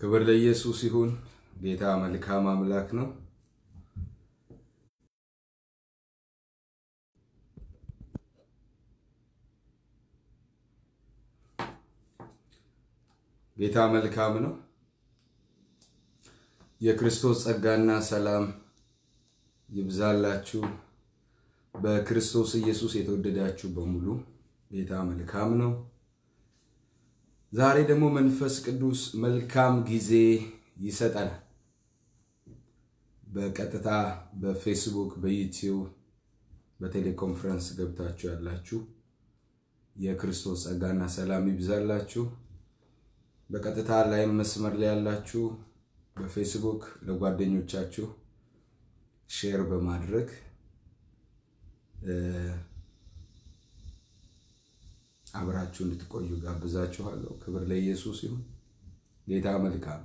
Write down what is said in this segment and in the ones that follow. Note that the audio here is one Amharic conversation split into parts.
ክብር ለኢየሱስ ይሁን። ጌታ መልካም አምላክ ነው። ጌታ መልካም ነው። የክርስቶስ ጸጋና ሰላም ይብዛላችሁ። በክርስቶስ ኢየሱስ የተወደዳችሁ በሙሉ ጌታ መልካም ነው። ዛሬ ደግሞ መንፈስ ቅዱስ መልካም ጊዜ ይሰጣል። በቀጥታ በፌስቡክ በዩቲዩብ በቴሌኮንፈረንስ ገብታችሁ ያላችሁ የክርስቶስ ጸጋና ሰላም ይብዛላችሁ። በቀጥታ ላይ መስመር ላይ ያላችሁ በፌስቡክ ለጓደኞቻችሁ ሼር በማድረግ አብራችሁ እንድትቆዩ ጋብዛችኋለሁ። ክብር ለኢየሱስ ይሁን። ጌታ መልካም።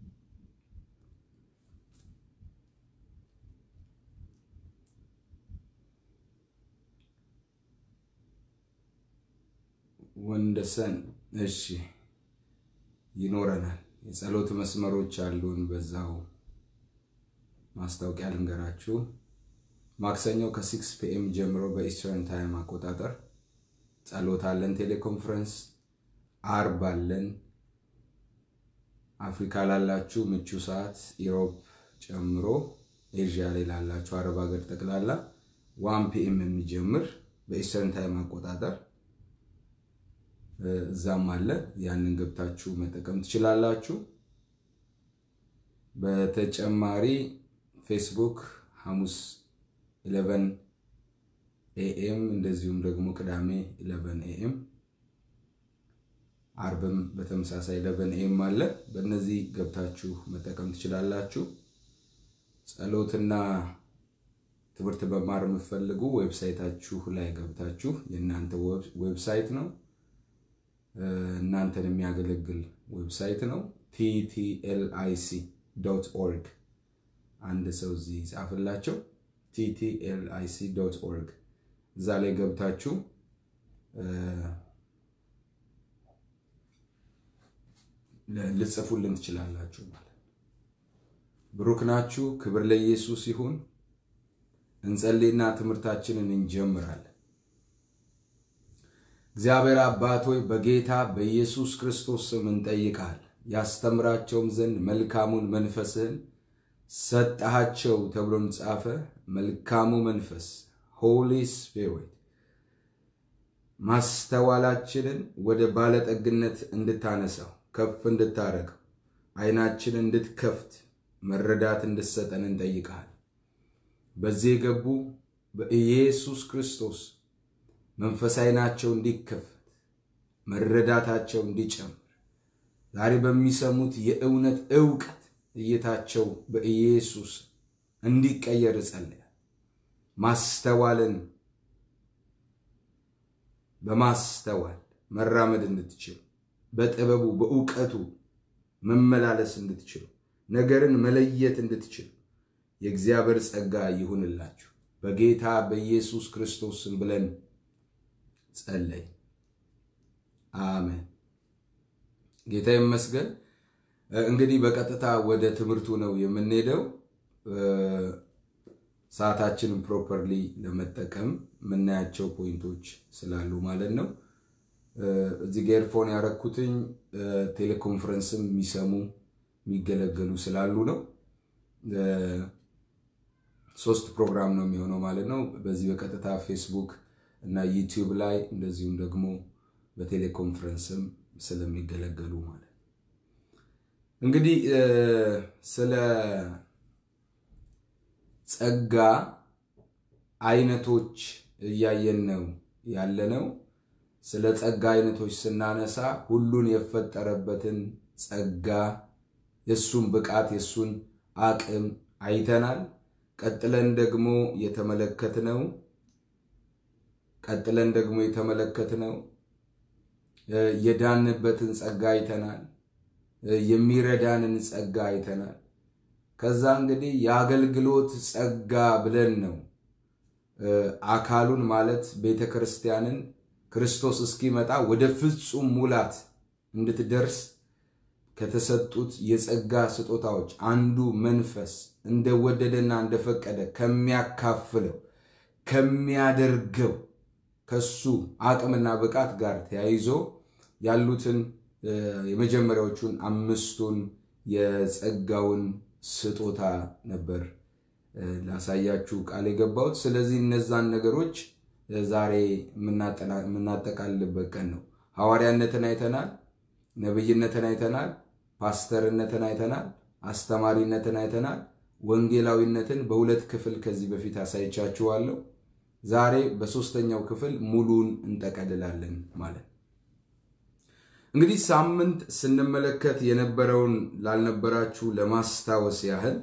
ወንደሰን እሺ ይኖረናል። የጸሎት መስመሮች አሉን። በዛው ማስታወቂያ ልንገራችሁ። ማክሰኞ ከ6 PM ጀምሮ በኢስተርን ታይም አቆጣጠር ጸሎት አለን። ቴሌኮንፈረንስ አርብ አለን። አፍሪካ ላላችሁ ምቹ ሰዓት ኢሮፕ ጨምሮ ኤዥያ ላይ ላላችሁ አረብ ሀገር ጠቅላላ 1 PM የሚጀምር በኢስተርን ታይም አቆጣጠር ዛም አለ። ያንን ገብታችሁ መጠቀም ትችላላችሁ። በተጨማሪ ፌስቡክ ሐሙስ 11 AM እንደዚሁም ደግሞ ቅዳሜ 11 AM አርብም በተመሳሳይ 11 AM አለ። በእነዚህ ገብታችሁ መጠቀም ትችላላችሁ። ጸሎትና ትምህርት በማር የምትፈልጉ ዌብሳይታችሁ ላይ ገብታችሁ የእናንተ ዌብሳይት ነው እናንተን የሚያገለግል ዌብሳይት ነው ttlic.org አንድ ሰው እዚህ ጻፈላችሁ ttlic.org እዛ ላይ ገብታችሁ ልጽፉልን ትችላላችሁ ማለት ብሩክ ናችሁ። ክብር ለኢየሱስ ይሁን። እንጸልይና ትምህርታችንን እንጀምራለን። እግዚአብሔር አባት ሆይ በጌታ በኢየሱስ ክርስቶስ ስም እንጠይቃለን። ያስተምራቸውም ዘንድ መልካሙን መንፈስህን ሰጣቸው ተብሎ ጻፈ። መልካሙ መንፈስ Holy Spirit ማስተዋላችንን ወደ ባለጠግነት እንድታነሳው ከፍ እንድታረገው አይናችንን እንድትከፍት መረዳት እንድትሰጠን እንጠይቃለን። በዚህ የገቡ በኢየሱስ ክርስቶስ መንፈሳይናቸው እንዲከፈት መረዳታቸው እንዲጨምር ዛሬ በሚሰሙት የእውነት ዕውቀት እይታቸው በኢየሱስ እንዲቀየር ጸልያለሁ። ማስተዋልን በማስተዋል መራመድ እንድትችሉ በጥበቡ በእውቀቱ መመላለስ እንድትችሉ ነገርን መለየት እንድትችሉ የእግዚአብሔር ጸጋ ይሁንላችሁ በጌታ በኢየሱስ ክርስቶስ ስም ብለን ጸልይ። አሜን። ጌታ ይመስገን። እንግዲህ በቀጥታ ወደ ትምህርቱ ነው የምንሄደው። ሰዓታችንን ፕሮፐርሊ ለመጠቀም ምናያቸው ፖይንቶች ስላሉ ማለት ነው። እዚህ ጋር ኤርፎን ያረኩትኝ ቴሌኮንፈረንስም የሚሰሙ የሚገለገሉ ስላሉ ነው። 3 ፕሮግራም ነው የሚሆነው ማለት ነው። በዚህ በቀጥታ ፌስቡክ እና ዩቲዩብ ላይ እንደዚሁም ደግሞ በቴሌኮንፈረንስም ስለሚገለገሉ ማለት እንግዲህ ስለ ጸጋ አይነቶች እያየን ነው ያለነው። ስለ ጸጋ አይነቶች ስናነሳ ሁሉን የፈጠረበትን ጸጋ የሱን ብቃት የሱን አቅም አይተናል። ቀጥለን ደግሞ የተመለከትነው የዳንበትን ጸጋ አይተናል። የሚረዳንን ጸጋ አይተናል። ከዛ እንግዲህ የአገልግሎት ጸጋ ብለን ነው አካሉን ማለት ቤተክርስቲያንን ክርስቶስ እስኪመጣ ወደ ፍጹም ሙላት እንድትደርስ ከተሰጡት የጸጋ ስጦታዎች አንዱ መንፈስ እንደወደደና እንደፈቀደ ከሚያካፍለው ከሚያደርገው ከሱ አቅምና ብቃት ጋር ተያይዞ ያሉትን የመጀመሪያዎቹን አምስቱን የጸጋውን ስጦታ ነበር ላሳያችሁ ቃል የገባሁት። ስለዚህ እነዛን ነገሮች ዛሬ የምናጠቃልልበት ቀን ነው። ሐዋርያነትን አይተናል፣ ነብይነትን አይተናል፣ ፓስተርነትን አይተናል፣ አስተማሪነትን አይተናል፣ ወንጌላዊነትን በሁለት ክፍል ከዚህ በፊት አሳይቻችኋለሁ። ዛሬ በሶስተኛው ክፍል ሙሉን እንጠቀልላለን ማለት። እንግዲህ ሳምንት ስንመለከት የነበረውን ላልነበራችሁ ለማስታወስ ያህል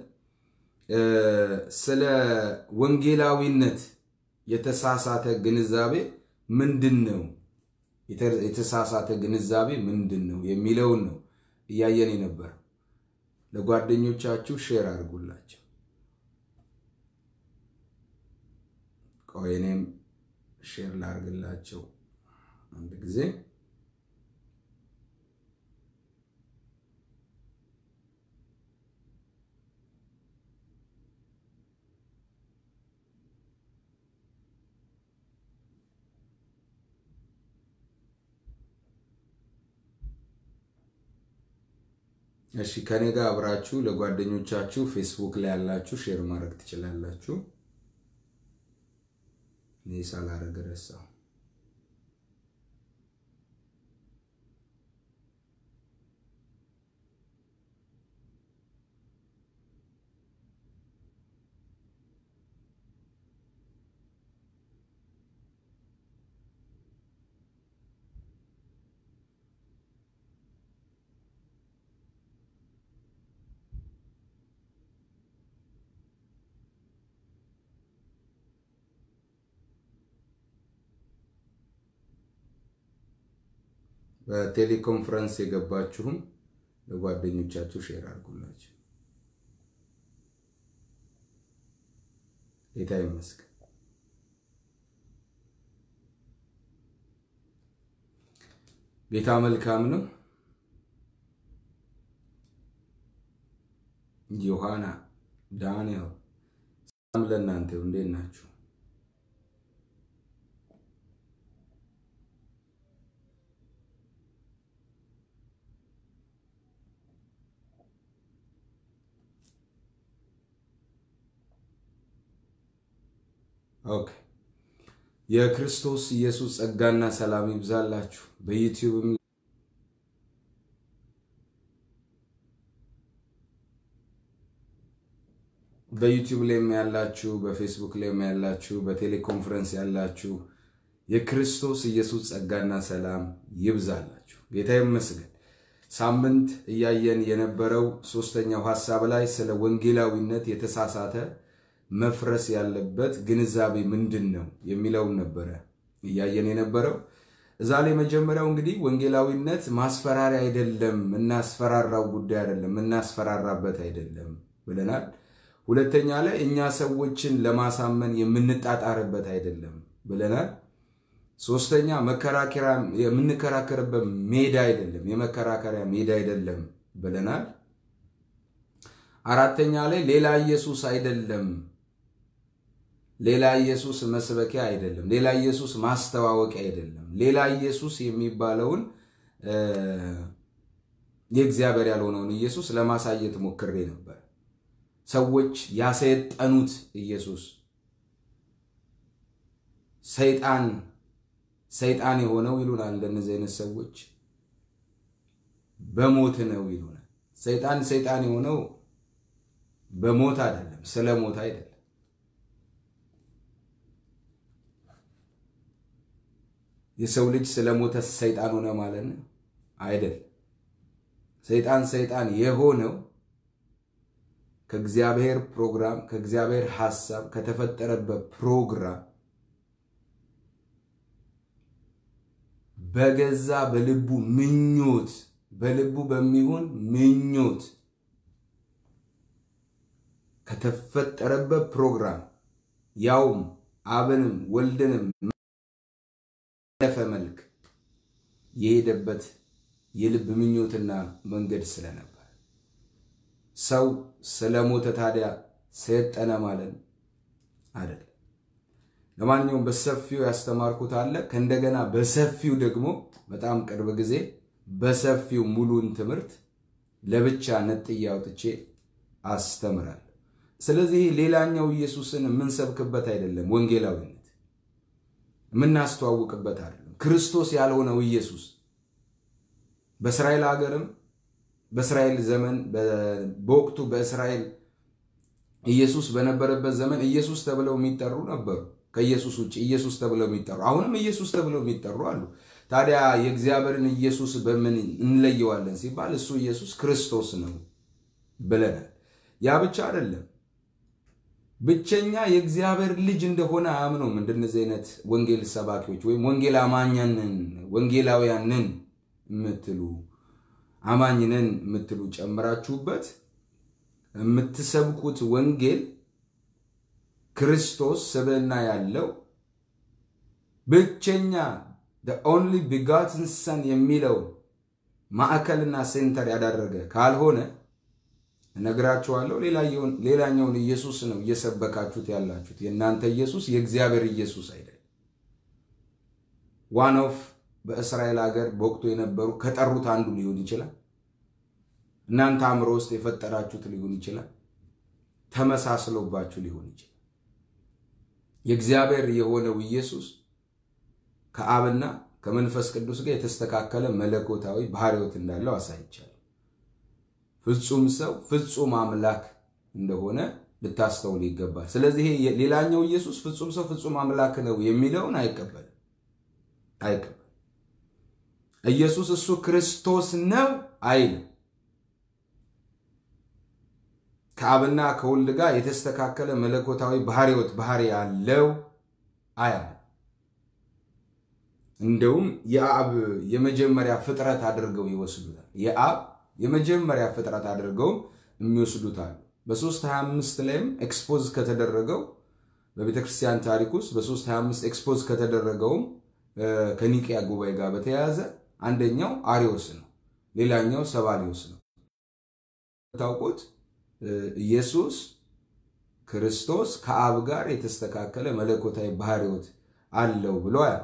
ስለ ወንጌላዊነት የተሳሳተ ግንዛቤ ምንድነው? የተሳሳተ ግንዛቤ ምንድነው የሚለውን ነው እያየን ነበር። ለጓደኞቻችሁ ሼር አድርጉላችሁ። ቆይኔም ሼር ላድርግላችሁ አንድ ጊዜ። እሺ ከኔ ጋር አብራችሁ ለጓደኞቻችሁ ፌስቡክ ላይ ያላችሁ ሼር ማድረግ ትችላላችሁ። ኔሳላ ረገረሳው በቴሌኮንፈረንስ የገባችሁም ለጓደኞቻችሁ ሼር አድርጉላችሁ። ጌታ ይመስገን። ጌታ መልካም ነው። ዮሐና ዳንኤል ሰላም ለእናንተ እንዴት ናችሁ? ኦኬ የክርስቶስ ኢየሱስ ጸጋና ሰላም ይብዛላችሁ። በዩቲዩብ ላይ ያላችሁ፣ በፌስቡክ ላይ ያላችሁ፣ በቴሌኮንፈረንስ ያላችሁ የክርስቶስ ኢየሱስ ጸጋና ሰላም ይብዛላችሁ። ጌታ ይመስገን። ሳምንት እያየን የነበረው ሶስተኛው ሐሳብ ላይ ስለ ወንጌላዊነት የተሳሳተ መፍረስ ያለበት ግንዛቤ ምንድነው የሚለው ነበር እያየን የነበረው። እዛ ላይ መጀመሪያው እንግዲህ ወንጌላዊነት ማስፈራሪያ አይደለም፣ እናስፈራራው ጉዳይ አይደለም፣ እናስፈራራበት አይደለም ብለናል። ሁለተኛ ላይ እኛ ሰዎችን ለማሳመን የምንጣጣርበት አይደለም ብለናል። ሶስተኛ መከራከሪያ የምንከራከርበት ሜዳ አይደለም፣ የመከራከሪያ ሜዳ አይደለም ብለናል። አራተኛ ላይ ሌላ ኢየሱስ አይደለም፣ ሌላ ኢየሱስ መስበኪያ አይደለም፣ ሌላ ኢየሱስ ማስተዋወቂያ አይደለም። ሌላ ኢየሱስ የሚባለውን የእግዚአብሔር ያልሆነውን ኢየሱስ ለማሳየት ሞክሬ ነበር። ሰዎች ያሰይጣኑት ኢየሱስ ሰይጣን የሆነው ይሉናል። ለነዚህ አይነት ሰዎች በሞት ነው ይሉናል። ሰይጣን የሆነው በሞት አይደለም፣ ስለ ሞት አይደለም። የሰው ልጅ ስለ ሞተ ሰይጣን ሆነ ማለት ነው አይደለም። ሰይጣን የሆነው ከእግዚአብሔር ፕሮግራም፣ ከእግዚአብሔር ሐሳብ፣ ከተፈጠረበት ፕሮግራም በገዛ በልቡ ምኞት፣ በልቡ በሚሆን ምኞት ከተፈጠረበት ፕሮግራም ያውም አብንም ወልድንም ለፈ መልክ የሄደበት የልብ ምኞትና መንገድ ስለነበር ሰው ስለሞተ ታዲያ ሰይጣና ማለት አይደል ለማንኛውም በሰፊው ያስተማርኩት አለ ከእንደገና በሰፊው ደግሞ በጣም ቅርብ ጊዜ በሰፊው ሙሉን ትምህርት ለብቻ ነጥዬ አውጥቼ አስተምራለሁ ስለዚህ ሌላኛው ኢየሱስን ምንሰብክበት አይደለም ወንጌላዊነት ምናስተዋውቅበት አይደለም ክርስቶስ ያልሆነው ኢየሱስ በእስራኤል ሀገርም በእስራኤል ዘመን በወቅቱ በእስራኤል ኢየሱስ በነበረበት ዘመን ኢየሱስ ተብለው የሚጠሩ ነበሩ ከኢየሱስ ውጪ ኢየሱስ ተብለው የሚጠሩ አሁንም ኢየሱስ ተብለው የሚጠሩ አሉ ታዲያ የእግዚአብሔርን ኢየሱስ በምን እንለየዋለን ሲባል እሱ ኢየሱስ ክርስቶስ ነው ብለናል ያ ብቻ አይደለም ብቸኛ የእግዚአብሔር ልጅ እንደሆነ አምነው እንደነዚህ አይነት ወንጌል ሰባኪዎች ወይ ወንጌል አማኛንን ወንጌላውያንን ምትሉ አማኝነን ምትሉ ጨምራችሁበት የምትሰብኩት ወንጌል ክርስቶስ ሰበና ያለው ብቸኛ the only begotten son የሚለው ማዕከልና ሴንተር ያደረገ ካልሆነ ነግራችኋለሁ ሌላኛውን ኢየሱስ ነው እየሰበካችሁት ያላችሁት የናንተ ኢየሱስ የእግዚአብሔር ኢየሱስ አይደለም one of በእስራኤል ሀገር በወቅቱ የነበሩ ከጠሩት አንዱ ሊሆን ይችላል እናንተ አምሮ ውስጥ የፈጠራችሁት ሊሆን ይችላል ተመሳስሎባችሁ ሊሆን ይችላል የእግዚአብሔር የሆነው ኢየሱስ ከአብና ከመንፈስ ቅዱስ ጋር የተስተካከለ መለኮታዊ ባህሪያት እንዳለው አሳይቻለሁ ፍጹም ሰው ፍጹም አምላክ እንደሆነ ልታስተውሉ ይገባል ስለዚህ ሌላኛው ኢየሱስ ፍጹም ሰው ፍጹም አምላክ ነው የሚለውን አይቀበልም ኢየሱስ እሱ ክርስቶስ ነው አይል ከአብና ከወልድ ጋር የተስተካከለ መለኮታዊ ባህሪ ያለው አያ እንደውም የአብ የመጀመሪያ ፍጥረት አድርገው ይወስዱታል የአብ የመጀመሪያ ፍጥረት አድርገው የሚወስዱታል በ325 ላይም ኤክስፖዝ ከተደረገው በቤተክርስቲያን ታሪክ ውስጥ በ325 ኤክስፖዝ ከተደረገው ከኒቂያ ጉባኤ ጋር በተያያዘ አንደኛው አሪዮስ ነው ሌላኛው ሰባሊዮስ ነው ታውቁት ኢየሱስ ክርስቶስ ከአብ ጋር የተስተካከለ መለኮታዊ ባህሪያት አለው ብሏል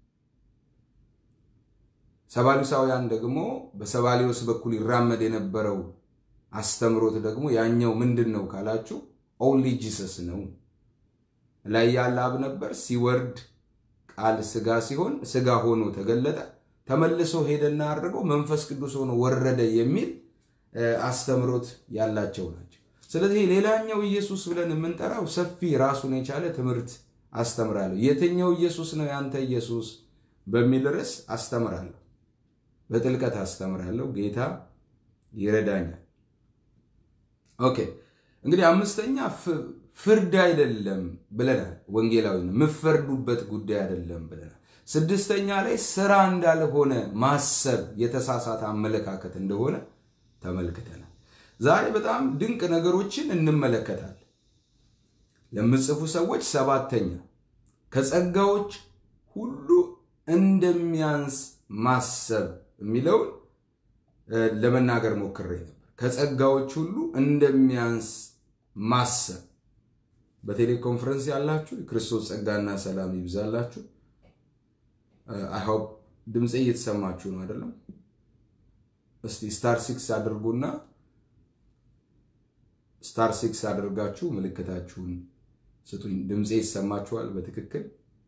ሰባሊዮሳውያን ደግሞ በሰባሊዮስ በኩል ይራመድ የነበረው አስተምሮት ደግሞ ያኛው ምንድነው ካላችሁ only Jesus ነው ላይ ያለ አብ ነበር ሲወርድ ቃል ስጋ ሲሆን ስጋ ሆኖ ተገለጠ ተመልሶ ሄደና አድርገው መንፈስ ቅዱስ ሆኖ ወረደ የሚል አስተምሮት ያላቸው ናቸው ስለዚህ ሌላኛው ኢየሱስ ብለን የምንጠራው ሰፊ ራሱን የቻለ ትምህርት አስተምራለሁ የትኛው ኢየሱስ ነው ያንተ ኢየሱስ በሚል ርዕስ አስተምራለሁ በጥልቀት አስተምራለሁ ጌታ ይረዳኛል ኦኬ እንግዲህ አምስተኛ ፍርድ አይደለም ብለናል ወንጌላዊ ነው ምፈርዱበት ጉዳይ አይደለም ብለናል ስድስተኛ ላይ ስራ እንዳልሆነ ማሰብ የተሳሳተ አመለካከት እንደሆነ ተመልክተናል ዛሬ በጣም ድንቅ ነገሮችን እንመለከታለን ለምጽፉ ሰዎች ሰባተኛ ከጸጋዎች ሁሉ እንደሚያንስ ማሰብ የሚለው ለመናገር ሞክሬ ነበር ከጸጋዎች ሁሉ እንደሚያንስ ማሰብ በቴሌኮንፈረንስ ያላችሁ ክርስቶስ ጸጋና ሰላም ይብዛላችሁ I hope ድምጼ እየተሰማችሁ ነው አይደለም እስቲ ስታር 6 አድርጉና ስታር 6 አድርጋችሁ ምልክታችሁን ስጡኝ ድምጼ ይሰማችኋል በትክክል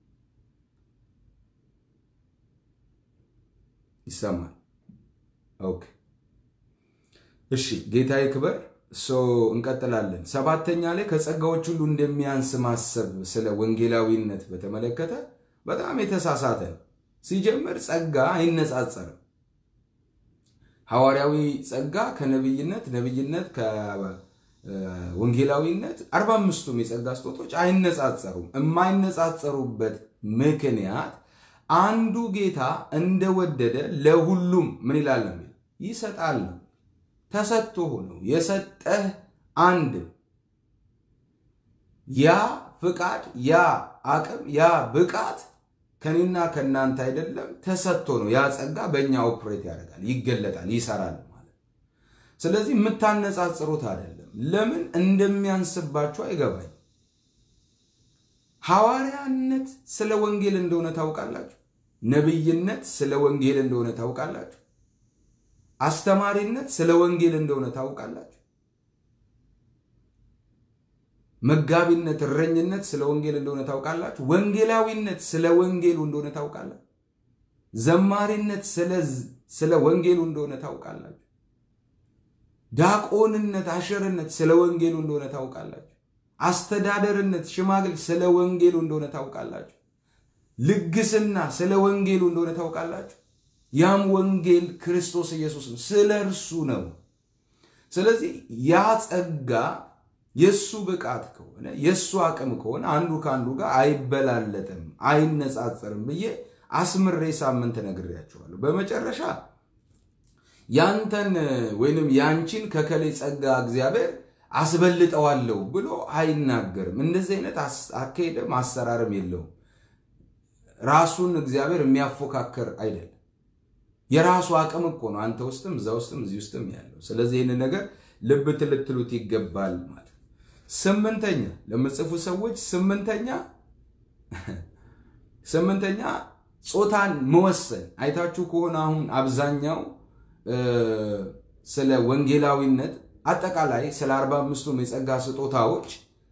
ይሰማል ኦኬ እሺ ጌታ ይክበር እንቀጥላለን ሰባተኛ ላይ ከጸጋዎች ሁሉ እንደሚያንስ ማሰብ ስለ ወንጌላዊነት በተመለከተ በጣም የተሳሳተ ሲጀምር ጸጋ አይነጻጸርም ሐዋርያዊ ጸጋ ከነብይነት ነብይነት ከወንጌላዊነት 45ቱም የጸጋ ስጦታዎች አይነጻጸሩም የማይነጻጸሩበት ምክንያት አንዱ ጌታ እንደወደደ ለሁሉም ምን ይላል ነው ይሰጣል ተሰጥቶ ነው የሰጠህ አንድ ያ ፍቃድ ያ አቅም ያ ብቃት ከኔና ከናንተ አይደለም ተሰጥቶ ነው ያ ጸጋ በእኛ ኦፕሬት ያደርጋል ይገለጣል ይሰራል ማለት ስለዚህ የምታነጻጽሩት አይደለም ለምን እንደሚያንስባችሁ አይገባኝ ሐዋርያነት ስለ ወንጌል እንደሆነ ታውቃላችሁ ነብይነት ስለ ወንጌል እንደሆነ ታውቃላችሁ አስተማሪነት ስለ ወንጌል እንደሆነ ታውቃላችሁ መጋቢነት እረኝነት ስለ ወንጌል እንደሆነ ታውቃላችሁ ወንጌላዊነት ስለ ወንጌሉ እንደሆነ ታውቃላችሁ ዘማሪነት ስለ ወንጌሉ እንደሆነ ታውቃላችሁ ዳቆንነት አሸርነት ስለ ወንጌሉ እንደሆነ ታውቃላችሁ አስተዳደርነት ሽማግል ስለ ወንጌሉ እንደሆነ ታውቃላችሁ ልግስና ስለ ወንጌሉ እንደሆነ ታውቃላችሁ ያም ወንጌል ክርስቶስ ኢየሱስ ነው ስለ እርሱ ነው ስለዚህ ያ ጸጋ የሱ ብቃት ከሆነ የሱ አቅም ከሆነ አንዱ ካንዱ ጋር አይበላለጥም አይነጻጸርም ብዬ አስምሬ ሳምንት ነግሬያችኋለሁ በመጨረሻ ያንተን ወይንም ያንቺን ከከለ ጸጋ እግዚአብሔር አስበልጠዋለሁ ብሎ አይናገርም እንደዚህ አይነት አከይደም አሰራርም የለው ራሱን እግዚአብሔር የሚያፎካከር አይደለም የራሱ አቅም እኮ ነው አንተ ውስጥም እዛ ውስጥም እዚህ ውስጥም ያለው ስለዚህ ይሄን ነገር ልብ ትልትሉት ይገባል ማለት ስምንተኛ ለምጽፉ ሰዎች ስምንተኛ ጾታን መወሰን አይታችሁ ከሆነ አሁን አብዛኛው ስለ ወንጌላዊነት አጠቃላይ ስለ 45ቱ የጸጋ ስጦታዎች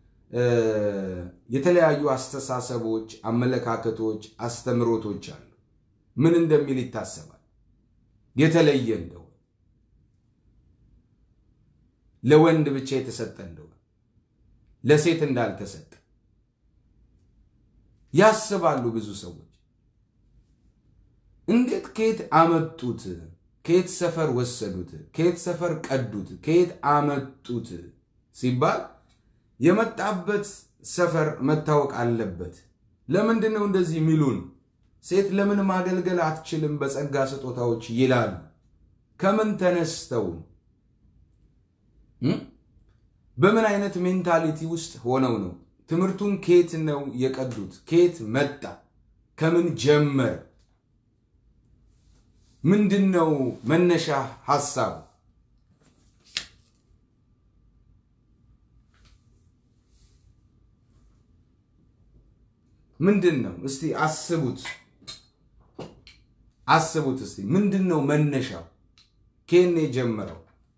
የተለያዩ አስተሳሰቦች አመለካከቶች አስተምሮቶች አሉ ምን እንደሚል ይታሰባል የተለየ እንደው ለወንድ ብቻ የተሰጠ እንደው ለሴት እንዳልተሰጠ ያስባሉ ብዙ ሰዎች እንዴት ከየት አመጡት ከየት ሰፈር ወሰዱት ከየት ሰፈር ቀዱት ከየት አመጡት ሲባል የመጣበት ሰፈር መታወቅ አለበት ለምንድነው እንደዚህ ሚሉን ሴት ለምን ማገልገል አትችልም በጸጋ ስጦታዎች ይላል ከምን ተነስተው በምን አይነት ሜንታሊቲ ውስጥ ሆነው ነው ትምርቱን ከየት ነው የቀዱት ከየት መጣ ከምን ጀመር ምንድነው መነሻ ሐሳብ ምንድነው እስቲ አስቡት እስቲ ምንድነው መነሻው ከኔ ጀመረው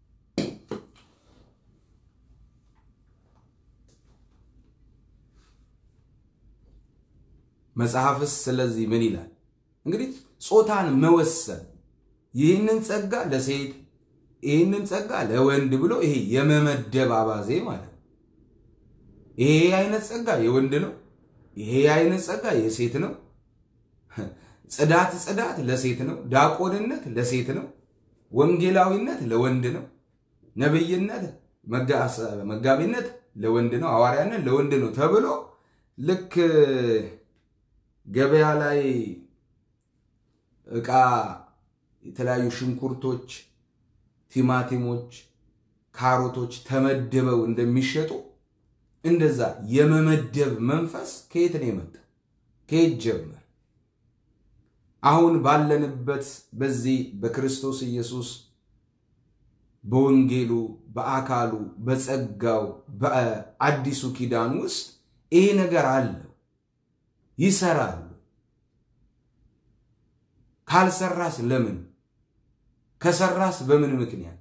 መጽሐፍስ ስለዚህ ምን ይላል እንግዲህ ጾታን መወሰን ይህንን ጸጋ ለሴት ይህንን ጸጋ ለወንድ ብሎ ይሄ የመመደብ አባዜ ማለት ይሄ አይነት ጸጋ የወንድ ነው ይሄ አይነት ጸጋ የሴት ነው ጽዳት ለሴት ነው ዳቆንነት ለሴት ነው ወንጌላዊነት ለወንድ ነው ነብይነት መጋቢነት ለወንድ ነው ሐዋርያነት ለወንድ ነው ተብሎ ልክ ገበያ ላይ እቃ የተለያዩ ሽንኩርቶች ቲማቲሞች ካሮቶች ተመደበው እንደሚሸጡ እንደዛ የመመደብ መንፈስ ከየት ነው የመጣው ከየት ጀመረ አሁን ባለንበት በዚህ በክርስቶስ ኢየሱስ በወንጌሉ በአካሉ በጸጋው በአዲሱ ኪዳን ውስጥ ይሄ ነገር አለ ይሰራል ካልሰራስ ለምን ከሰራስ በምን ምክንያት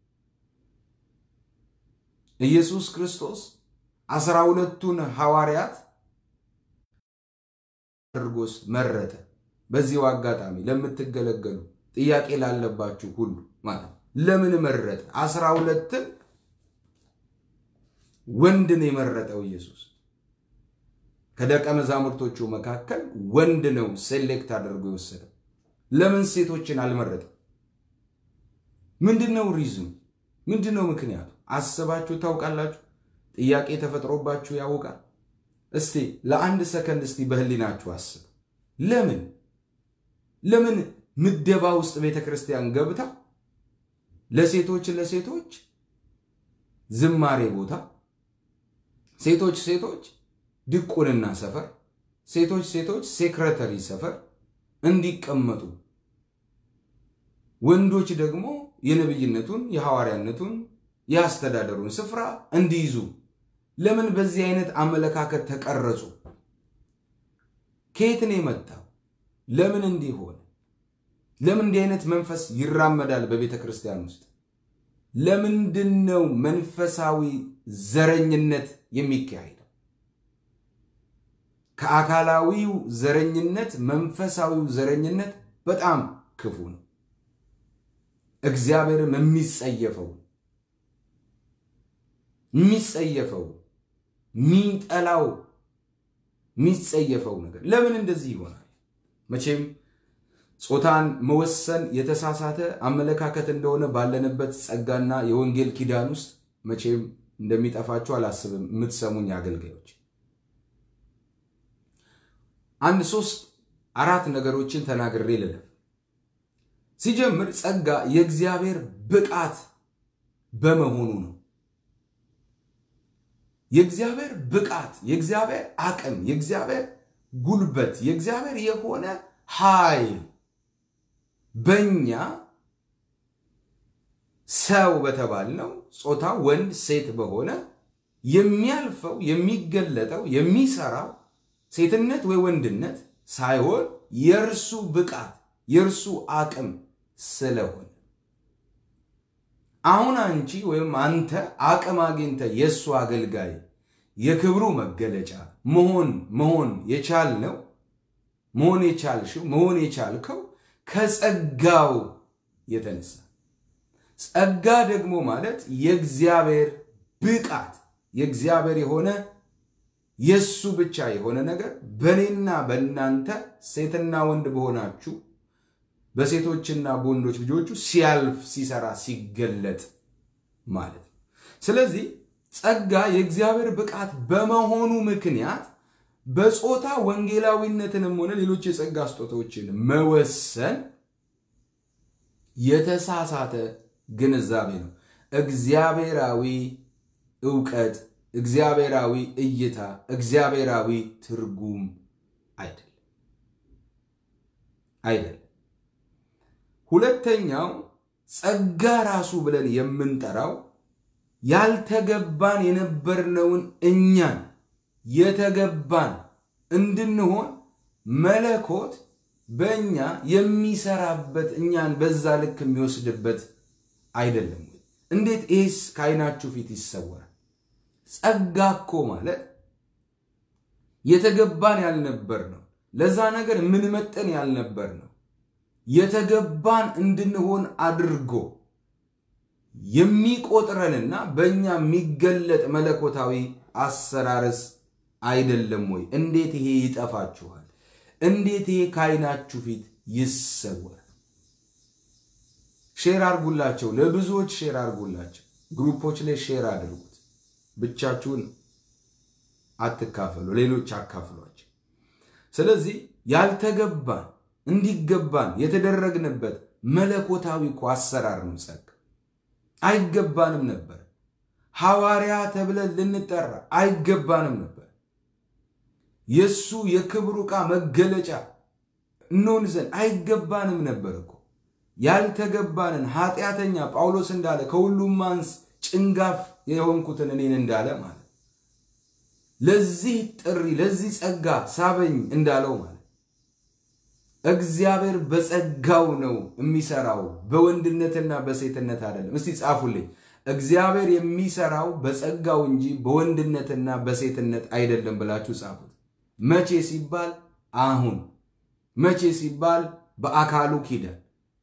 ኢየሱስ ክርስቶስ 12ቱን ሐዋርያት አድርጎስ መረጠ በዚህ አጋጣሚ ለምትገለገሉ ጥያቄ ላለባችሁ ሁሉ ማለት ለምን መረጠ 12ን ወንድን የመረጠው ኢየሱስ ከደቀ መዛሙርቶቹ መካከል ወንድ ነው ሴሌክት አድርጎ የወሰደው ለምን ሴቶችን አልመረጠም ምንድነው ሪዝኑ ምንድነው ምክንያቱ አስባችሁ ታውቃላችሁ ጥያቄ ተፈጥሮባችሁ ያውቃል እስቲ ለአንድ ሰከንድ እስቲ በህሊናችሁ አስቡ ለምን ምደባ ውስጥ ቤተክርስቲያን ገብታ ለሴቶች ዝማሬ ቦታ ሴቶች ድቁንና ሰፈር ሴቶች ሴክሬታሪ ሰፈር እንዲቀመጡ ወንዶች ደግሞ የነብይነቱን የሐዋርያነቱን ያስተዳደሩን ስፍራ እንዲይዙ ለምን በዚህ አይነት አመለካከት ተቀረጹ? ከየት ነው የመጣው? ለምን እንዲሆን? ለምን እንዲህ አይነት መንፈስ ይራመዳል በቤተ ክርስቲያን ውስጥ? ለምንድነው መንፈሳዊ ዘረኝነት የሚካሄደው? ከአካላዊው ዘረኝነት መንፈሳዊው ዘረኝነት በጣም ክፉ ነው። እግዚአብሔርም የሚጸየፈው ሚጠላው የሚጸየፈው ነገር ለምን እንደዚህ ይሆናል? መቼም ጾታን መወሰን የተሳሳተ አመለካከት እንደሆነ ባለንበት ጸጋና የወንጌል ኪዳን ውስጥ መቼም እንደሚጠፋችሁ አላስብም የምትሰሙኝ አገልጋዮች። 1-3-4 ነገሮችን ተናግሬ ልለፍ። ሲጀምር ጸጋ የእግዚአብሔር ብቃት በመሆኑ ነው። የእግዚአብሔር ብቃት፣ የእግዚአብሔር አቅም፣ የእግዚአብሔር ጉልበት፣ የእግዚአብሔር የሆነ ኃይል በእኛ ሰው በተባልነው ጾታ ወንድ ሴት በሆነ የሚያልፈው የሚገለጠው የሚሰራው ሴትነት ወይ ወንድነት ሳይሆን የእርሱ ብቃት የእርሱ አቅም ስለሆነ አሁን አንቺ ወይም አንተ አቅም አግኝተ የሱ አገልጋይ የክብሩ መገለጫ መሆን የቻልነው መሆን የቻልከው ከጸጋው የተነሳ። ጸጋ ደግሞ ማለት የእግዚአብሔር ብቃት የእግዚአብሔር የሆነ የሱ ብቻ የሆነ ነገር በኔና በእናንተ ሴትና ወንድ በሆናችሁ በሴቶችና በወንዶች ልጆቹ ሲያልፍ ሲሰራ ሲገለጥ ማለት። ስለዚህ ጸጋ የእግዚአብሔር ብቃት በመሆኑ ምክንያት በጾታ ወንጌላዊነትንም ሆነ ሌሎች የጸጋ ስጦታዎችን መወሰን የተሳሳተ ግንዛቤ ነው። እግዚአብሔራዊ ዕውቀት፣ እግዚአብሔራዊ እይታ፣ እግዚአብሔራዊ ትርጉም አይደለም። ሁለተኛው ጸጋ ራሱ ብለን የምንጠራው ያልተገባን የነበርነውን እኛን የተገባን እንድንሆን መለኮት በእኛ የሚሰራበት እኛን በዛ ልክ የሚወስድበት አይደለም። እንዴት ኤስ ካይናችሁ ፊት ይሰወራል? ጸጋ እኮ ማለት የተገባን ያልነበር ነው። ለዛ ነገር ምን መጠን ያልነበር ነው የተገባን እንድንሆን አድርጎ የሚቆጥረንና በእኛ የሚገለጥ መለኮታዊ አሰራርስ አይደለም ወይ? እንዴት ይሄ ይጠፋችኋል? እንዴት ይሄ ካይናችሁ ፊት ይሰወራል? ሼር አድርጉላቸው፣ ለብዙዎች ሼር አድርጉላቸው፣ ግሩፖች ላይ ሼር አድርጉት። ብቻችሁን አትካፈሉ፣ ሌሎች አካፍሏቸው። ስለዚህ ያልተገባን እንዲገባን የተደረግንበት መለኮታዊ አሰራር ነው ጸጋ። አይገባንም ነበር። ሐዋርያ ተብለን ልንጠራ አይገባንም ነበር። የሱ የክብሩ ዕቃ መገለጫ እንሆን ዘንድ አይገባንም ነበር እኮ። ያልተገባንን ኃጢአተኛ ጳውሎስ እንዳለ ከሁሉም ማንስ ጭንጋፍ የሆንኩትን እኔን እንዳለ ማለት ለዚህ ጥሪ ለዚህ ጸጋ ሳበኝ እንዳለው ማለት እግዚአብሔር በጸጋው ነው የሚሰራው በወንድነትና በሴትነት አይደለም። እስቲ ጻፉልኝ። እግዚአብሔር የሚሰራው በጸጋው እንጂ በወንድነትና በሴትነት አይደለም ብላችሁ ጻፉት። መቼ ሲባል አሁን፣ መቼ ሲባል በአካሉ ኪዳን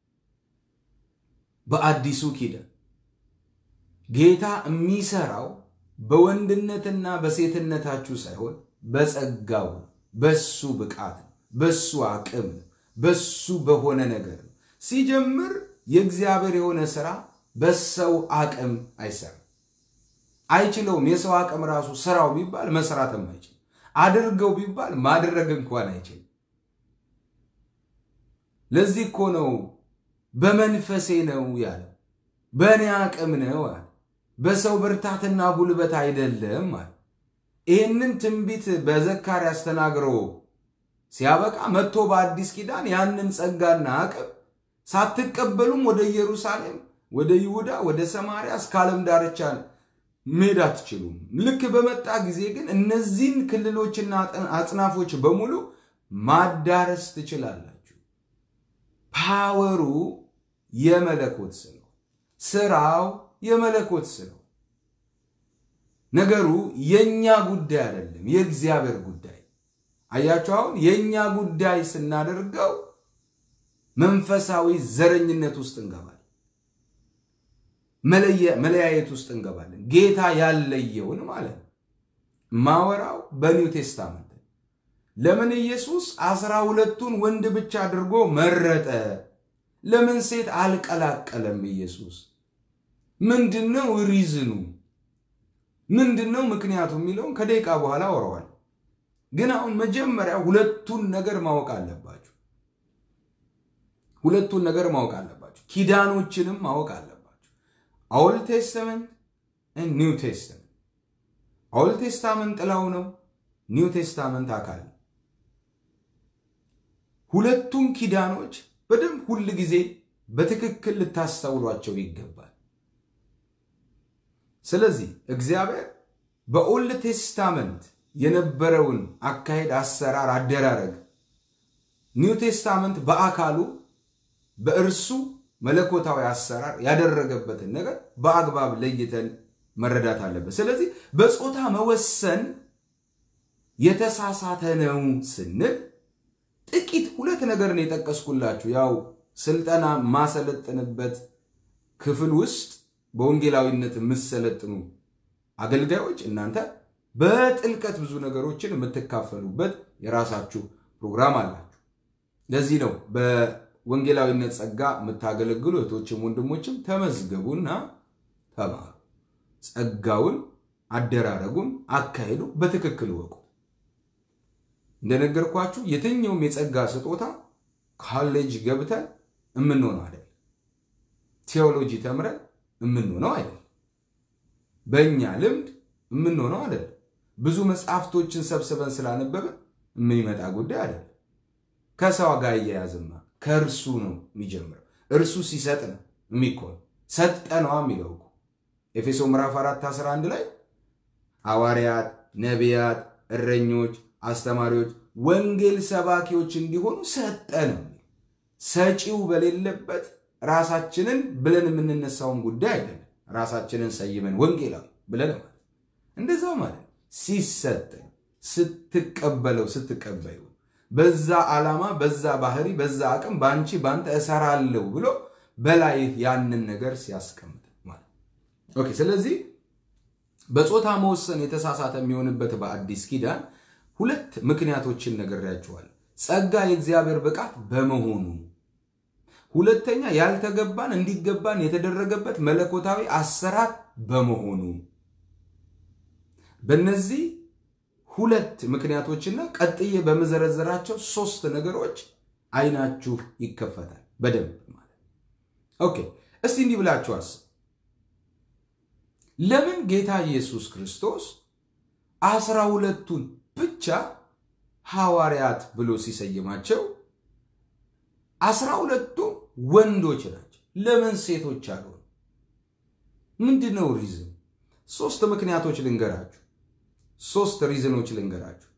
በአዲሱ ኪዳን ጌታ የሚሰራው በወንድነትና በሴትነታችሁ ሳይሆን በጸጋው በሱ ብቃት በሱ አቅም በሱ በሆነ ነገር ሲጀምር የእግዚአብሔር የሆነ ሥራ በሰው አቅም አይሰራም። አይችለውም። የሰው አቅም ራሱ ስራው ቢባል መስራትም አይችል፣ አድርገው ቢባል ማድረግ እንኳን አይችል። ለዚህ እኮ ነው በመንፈሴ ነው ያለው፣ በእኔ አቅም ነው አለ፣ በሰው ብርታትና ጉልበት አይደለም አለ። ይህንን ትንቢት በዘካርያስ ተናግሮ ሲያበቃ መጥቶ በአዲስ ኪዳን ያንን ጸጋና አቅም ሳትቀበሉም ወደ ኢየሩሳሌም ወደ ይሁዳ ወደ ሰማርያ እስከ ዓለም ዳርቻ መሄድ አትችሉም ልክ በመጣ ጊዜ ግን እነዚህን ክልሎችና አጽናፎች በሙሉ ማዳረስ ትችላላችሁ ፓወሩ የመለኮት ነው ስራው የመለኮት ነው ነገሩ የኛ ጉዳይ አይደለም የእግዚአብሔር ጉዳይ አያችሁ አሁን የኛ ጉዳይ ስናደርገው መንፈሳዊ ዘረኝነት ውስጥ እንገባለን መለያየት ውስጥ እንገባለን ጌታ ያለየውን ማለት ነው ማወራው በኒው ቴስታመንት ለምን ኢየሱስ 12ቱን ወንድ ብቻ አድርጎ መረጠ ለምን ሴት አልቀላቀለም ኢየሱስ ምንድነው ሪዝኑ ምንድነው ምክንያቱ የሚለውን ከደቂቃ በኋላ አወራዋል ግን አሁን መጀመሪያ ሁለቱን ነገር ማወቅ አለባችሁ ሁለቱን ነገር ማወቅ አለባችሁ ኪዳኖችንም ማወቅ አለባችሁ ኦልድ ቴስተመንት and ኒው ቴስተመንት ኦልድ ቴስተመንት ጥላው ነው ኒው ቴስተመንት አካል ሁለቱም ኪዳኖች በደንብ ሁሉ ጊዜ በትክክል ልታስተውሏቸው ይገባል ስለዚህ እግዚአብሔር በኦልድ ቴስተመንት የነበረውን አካሄድ አሰራር አደራረግ ኒው ቴስተመንት በአካሉ በእርሱ መለኮታዊ አሰራር ያደረገበትን ነገር በአግባብ ለይተን መረዳት አለበት ስለዚህ በጾታ መወሰን የተሳሳተ ነው ስንል ጥቂት ሁለት ነገር ነው የጠቀስኩላችሁ ያው ስልጠና ማሰለጥንበት ክፍል ውስጥ በወንጌላዊነት መሰለጥኑ አገልጋዮች እናንተ በጥልቀት ብዙ ነገሮችን የምትካፈሉበት የራሳችሁ ፕሮግራም አላችሁ ለዚህ ነው በወንጌላዊነት ጸጋ የምታገለግሉ እህቶችም ወንድሞችም ተመዝገቡና ተማሩ ጸጋውን አደራረጉን አካሄዱ በትክክል ወቁ እንደነገርኳችሁ የትኛውም የጸጋ ስጦታ ኮሌጅ ገብተን እምንሆነው አይደል ቴዎሎጂ ተምረን እምንሆነው አይደል በእኛ ልምድ እምንሆነው አይደል ብዙ መጽሐፍቶችን ሰብስበን ስላነበብን የሚመጣ ጉዳይ አይደል ከሰው ጋር ያያዝማ ከእርሱ ነው የሚጀምረው እርሱ ሲሰጥ ነው የሚቆም ሰጠነው የሚለው ኤፌሶ ምዕራፍ 4:11 ላይ ሐዋርያት ነቢያት እረኞች አስተማሪዎች ወንጌል ሰባኪዎች እንዲሆኑ ሰጠን ሰጪው በሌለበት ራሳችንን ብለን የምንነሳውን ጉዳይ አይደለም ራሳችንን ሰይመን ወንጌላዊ ብለን ማለት እንደዛው ማለት ሲሰጥ ስትቀበለው ስትቀበዩ በዛ ዓላማ በዛ ባህሪ በዛ አቅም ባንቺ ባንተ እሰራለሁ ብሎ በላይ ያንን ነገር ሲያስቀምጥ ማለት ኦኬ ስለዚህ በጾታ መወሰን የተሳሳተ የሚሆንበት በአዲስ ኪዳን ሁለት ምክንያቶችን ነገርያችኋል ጸጋ የእግዚአብሔር ብቃት በመሆኑ ሁለተኛ ያልተገባን እንዲገባን የተደረገበት መለኮታዊ አሰራር በመሆኑ በእነዚህ ሁለት ምክንያቶችና ቀጥዬ በመዘረዘራቸው ሶስት ነገሮች አይናችሁ ይከፈታል በደንብ ማለት ኦኬ እስቲ እንዲህ ብላችሁ አስቡ ለምን ጌታ ኢየሱስ ክርስቶስ 12ቱን ብቻ ሐዋርያት ብሎ ሲሰየማቸው 12ቱ ወንዶች ናቸው ለምን ሴቶች አልሆኑ ምንድነው ሪዝን ሶስት ምክንያቶች ልንገራችሁ ሶስት ሪዝኖች ልንገራችሁ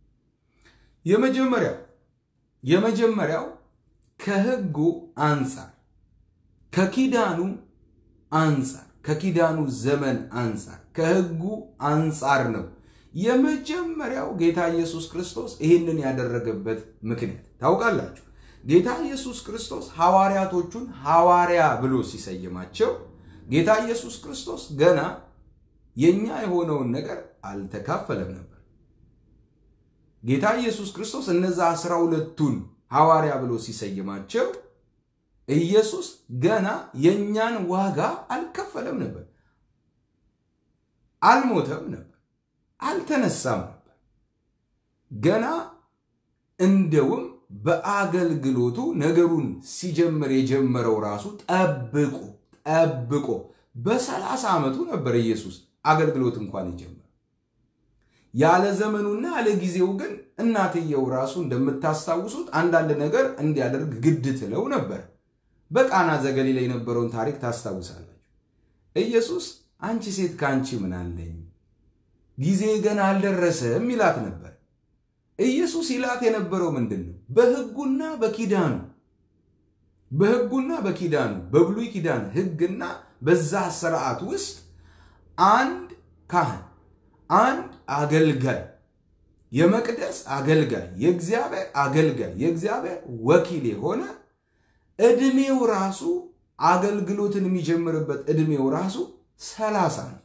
የመጀመሪያው ከሕጉ አንፃር ከኪዳኑ አንፃር ከኪዳኑ ዘመን አንፃር ከሕጉ አንፃር ነው የመጀመሪያው ጌታ ኢየሱስ ክርስቶስ ይሄንን ያደረገበት ምክንያት ታውቃላችሁ ጌታ ኢየሱስ ክርስቶስ ሐዋርያቶቹን ሐዋርያ ብሎ ሲሰየማቸው ጌታ ኢየሱስ ክርስቶስ ገና የኛ የሆነውን ነገር አልተካፈለም ነበር ጌታ ኢየሱስ ክርስቶስ እነዛ 12ቱን ሐዋርያ ብሎ ሲሰየማቸው ኢየሱስ ገና የኛን ዋጋ አልከፈለም ነበር አልሞተም ነበር አልተነሳም ነበር ገና እንደውም በአገልግሎቱ ነገሩን ሲጀምር የጀመረው ራሱ ጠብቆ በ30 ዓመቱ ነበር ኢየሱስ አገልግሎት እንኳን ይጀምር ያለ ዘመኑና ያለ ጊዜው ግን እናትየው ራሱ እንደምታስታውሱት አንዳንድ ነገር እንዲያደርግ ግድ ትለው ነበር። በቃና ዘገሊላ የነበረውን ታሪክ ታስታውሳላችሁ። ኢየሱስ አንቺ ሴት ካንቺ ምን አለኝ ጊዜ ገና አልደረሰም ይላት ነበር። ኢየሱስ ይላት የነበረው ምንድነው? በሕጉና በኪዳኑ በብሉይ ኪዳን ሕግና በዛ ሥርዓት ውስጥ አንድ ካህን አንድ አገልጋይ የመቅደስ አገልጋይ የእግዚአብሔር አገልጋይ የእግዚአብሔር ወኪል የሆነ እድሜው ራሱ አገልግሎትን የሚጀምርበት እድሜው ራሱ 30 ነው።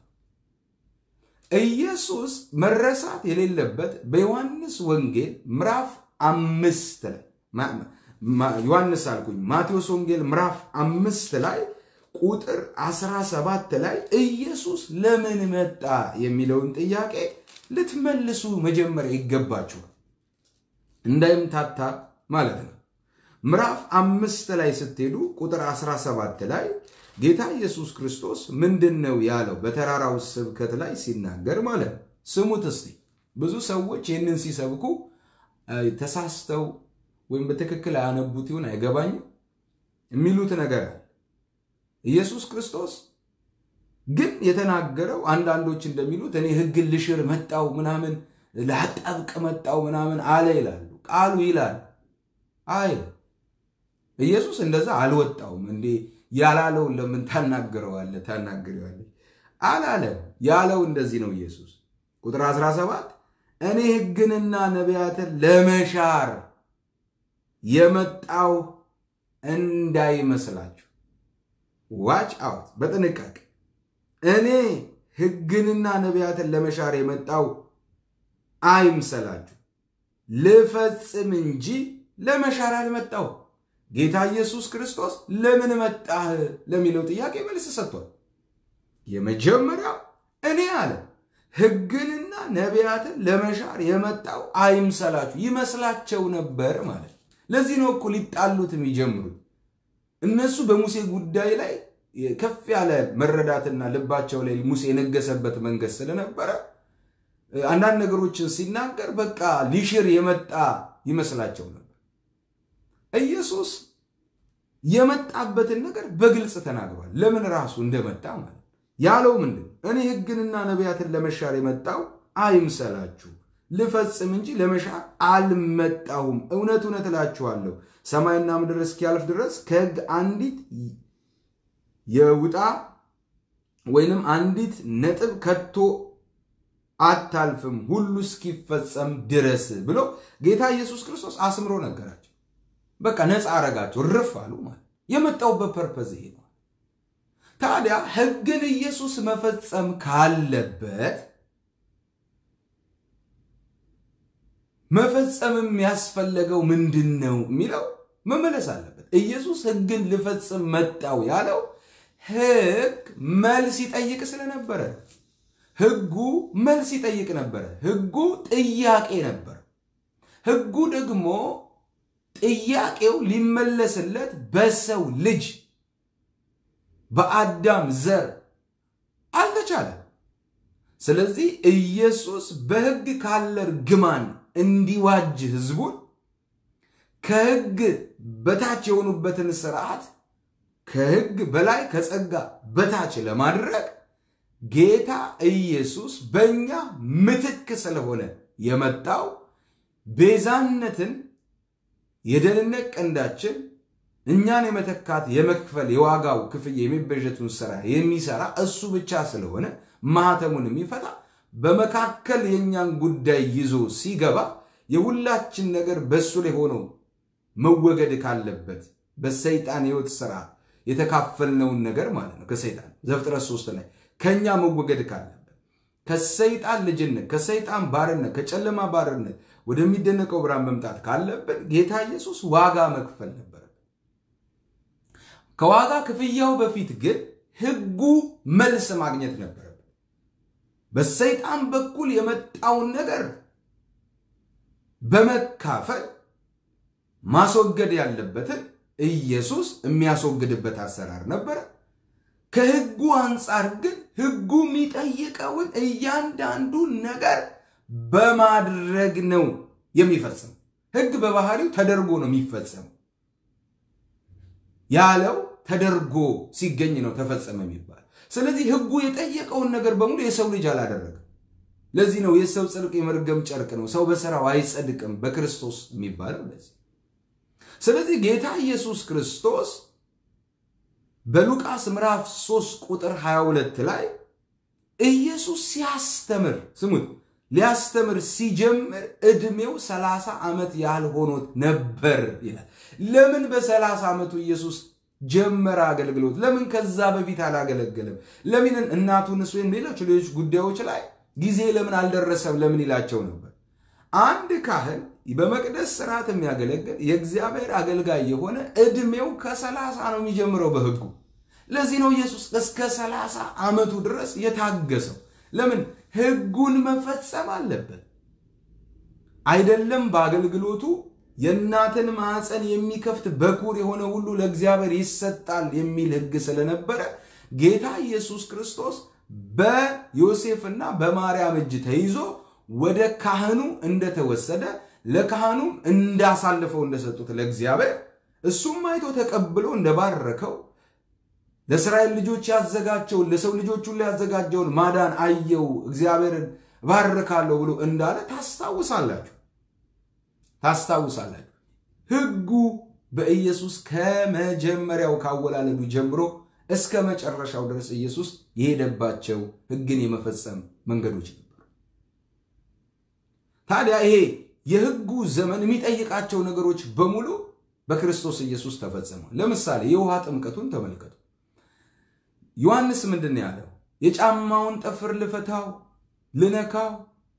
ኢየሱስ መረሳት የሌለበት በዮሐንስ ወንጌል ምዕራፍ 5 ላይ ማቴዎስ ወንጌል ምዕራፍ 5 ላይ ቁጥር 17 ላይ ኢየሱስ ለምን መጣ የሚለውን ጥያቄ ልትመልሱ መጀመሪያ ይገባችሁ እንዳይምታታ ማለት ነው። ምዕራፍ 5 ላይ ስትሄዱ ቁጥር 17 ላይ ጌታ ኢየሱስ ክርስቶስ ምንድነው ያለው በተራራው ስብከት ላይ ሲናገር ማለት ነው። ስሙት እስቲ። ብዙ ሰዎች ይህንን ሲሰብኩ ተሳስተው ወይም በትክክል አያነቡት ይሁን አይገባኝም የሚሉት ነገር አለ። ኢየሱስ ክርስቶስ ግን የተናገረው አንዳንዶች እንደሚሉት እኔ ሕግን ልሽር መጣው ምናምን ላጣብቅ መጣው ምናምን አለ ይላሉ። ቃሉ ይላል አይ ኢየሱስ እንደዛ አልወጣውም እንዴ ያላለው ለምን ታናግረዋለህ አላለም። ያለው እንደዚህ ነው። ኢየሱስ ቁጥር 17 እኔ ሕግንና ነቢያትን ለመሻር የመጣው እንዳይመስላችሁ ዋች አውት በጥንቃቄ እኔ ሕግንና ነቢያትን ለመሻር የመጣው አይምሰላችሁ ልፈጽም እንጂ ለመሻር አልመጣው። ጌታ ኢየሱስ ክርስቶስ ለምን መጣህ ለሚለው ጥያቄ መልስ ሰጥቷል። የመጀመሪያው እኔ አለ ሕግንና ነቢያትን ለመሻር የመጣው አይምሰላችሁ ይመስላቸው ነበር ማለት። ለዚህ ነው እኮ ሊጣሉት የሚጀምሩት። እነሱ በሙሴ ጉዳይ ላይ ከፍ ያለ መረዳትና ልባቸው ላይ ሙሴ የነገሰበት መንገስ ስለነበረ አንዳንድ ነገሮችን ሲናገር በቃ ሊሽር የመጣ ይመስላቸው ነበር። ኢየሱስ የመጣበትን ነገር በግልጽ ተናግሯል። ለምን ራሱ እንደመጣ ማለት ያለው ምንድነው? እኔ ሕግንና ነቢያትን ለመሻር የመጣው አይምሰላችሁ ልፈጽም እንጂ ለመሻር አልመጣሁም። እውነት እላችኋለሁ ሰማይና ምድር እስኪያልፍ ድረስ ከሕግ አንዲት የውጣ ወይንም አንዲት ነጥብ ከቶ አታልፍም ሁሉ እስኪፈጸም ድረስ ብሎ ጌታ ኢየሱስ ክርስቶስ አስምሮ ነገራቸው። በቃ ነፃ አረጋቸው ርፍ አሉ ማለት የመጣውበት ፐርፐዝ ይሄ ነው። ታዲያ ሕግን ኢየሱስ መፈጸም ካለበት መፈጸምም ያስፈልገው ምንድነው የሚለው መመለስ አለበት። ኢየሱስ ሕግን ልፈጽም መጣው ያለው ሕግ መልስ ይጠይቅ ስለነበረ ሕጉ መልስ ይጠይቅ ነበር። ሕጉ ጥያቄ ነበር። ሕጉ ደግሞ ጥያቄው ሊመለስለት በሰው ልጅ በአዳም ዘር አልተቻለም። ስለዚህ ኢየሱስ በሕግ ካለ እርግማን እንዲዋጅ ሕዝቡን ከሕግ በታች የሆኑበትን ሥርዓት ከሕግ በላይ ከጸጋ በታች ለማድረግ ጌታ ኢየሱስ በእኛ ምትክ ስለሆነ የመጣው ቤዛነትን የደህንነት ቀንዳችን እኛን የመተካት የመክፈል የዋጋው ክፍያ የሚበጀቱን ሥራ የሚሰራ እሱ ብቻ ስለሆነ ማህተሙን የሚፈታ በመካከል የኛን ጉዳይ ይዞ ሲገባ የሁላችን ነገር በሱ ላይ ሆኖ መወገድ ካለበት በሰይጣን ሕይወት ሥራ የተካፈልነውን ነገር ማለት ነው። ከሰይጣን ዘፍጥረት 3 ላይ ከኛ መወገድ ካለበት ከሰይጣን ልጅነት ከሰይጣን ባርነት ከጨለማ ባርነት ወደሚደነቀው ብርሃን መምጣት ካለበት ጌታ ኢየሱስ ዋጋ መክፈል ነበር። ከዋጋ ክፍያው በፊት ግን ሕጉ መልስ ማግኘት ነበረበት። በሰይጣን በኩል የመጣውን ነገር በመካፈል ማስወገድ ያለበትን ኢየሱስ የሚያስወግድበት አሰራር ነበር። ከሕጉ አንፃር ግን ሕጉ የሚጠይቀውን እያንዳንዱ ነገር በማድረግ ነው የሚፈጸም ሕግ በባህሪው ተደርጎ ነው የሚፈጸም ያለው ተደርጎ ሲገኝ ነው ተፈጸመ የሚባል ስለዚህ ሕጉ የጠየቀውን ነገር በሙሉ የሰው ልጅ አላደረገም ለዚህ ነው የሰው ጽድቅ የመርገም ጨርቅ ነው ሰው በሥራው አይጸድቅም በክርስቶስ የሚባለው ለዚህ ስለዚህ ጌታ ኢየሱስ ክርስቶስ በሉቃስ ምዕራፍ 3 ቁጥር 22 ላይ ኢየሱስ ሲያስተምር ስሙት ሊያስተምር ሲጀምር እድሜው 30 ዓመት ያህል ሆኖት ነበር ይላል ለምን በ30 ዓመቱ ኢየሱስ ጀመረ አገልግሎት ለምን ከዛ በፊት አላገለገለም ለምን እናቱንስ ወይም ሌሎች ጉዳዮች ላይ ጊዜ ለምን አልደረሰም ለምን ይላቸው ነበር አንድ ካህን በመቅደስ ሥርዓት የሚያገለግል የእግዚአብሔር አገልጋይ የሆነ እድሜው ከ30 ነው የሚጀምረው በሕጉ ለዚህ ነው ኢየሱስ እስከ 30 ዓመቱ ድረስ የታገሰው ለምን ሕጉን መፈጸም አለበት አይደለም በአገልግሎቱ የእናትን ማዕፀን የሚከፍት በኩር የሆነ ሁሉ ለእግዚአብሔር ይሰጣል የሚል ሕግ ስለነበረ ጌታ ኢየሱስ ክርስቶስ በዮሴፍና በማርያም እጅ ተይዞ ወደ ካህኑ እንደተወሰደ ለካህኑ እንዳሳልፈው እንደሰጡት ለእግዚአብሔር እሱም አይቶ ተቀብሎ እንደባረከው ለእስራኤል ልጆች ያዘጋጀው ለሰው ልጆች ሁሉ ያዘጋጀውን ማዳን አየው እግዚአብሔርን ባረካለሁ ብሎ እንዳለ ታስታውሳላችሁ ሕጉ በኢየሱስ ከመጀመሪያው ካወላለዱ ጀምሮ እስከ መጨረሻው ድረስ ኢየሱስ የሄደባቸው ሕግን የመፈጸም መንገዶች ነበሩ ታዲያ ይሄ የሕጉ ዘመን የሚጠይቃቸው ነገሮች በሙሉ በክርስቶስ ኢየሱስ ተፈጸመው ለምሳሌ የውሃ ጥምቀቱን ተመልከቱ ዮሐንስ ምንድነው ያለው የጫማውን ጠፍር ልፈታው ልነካው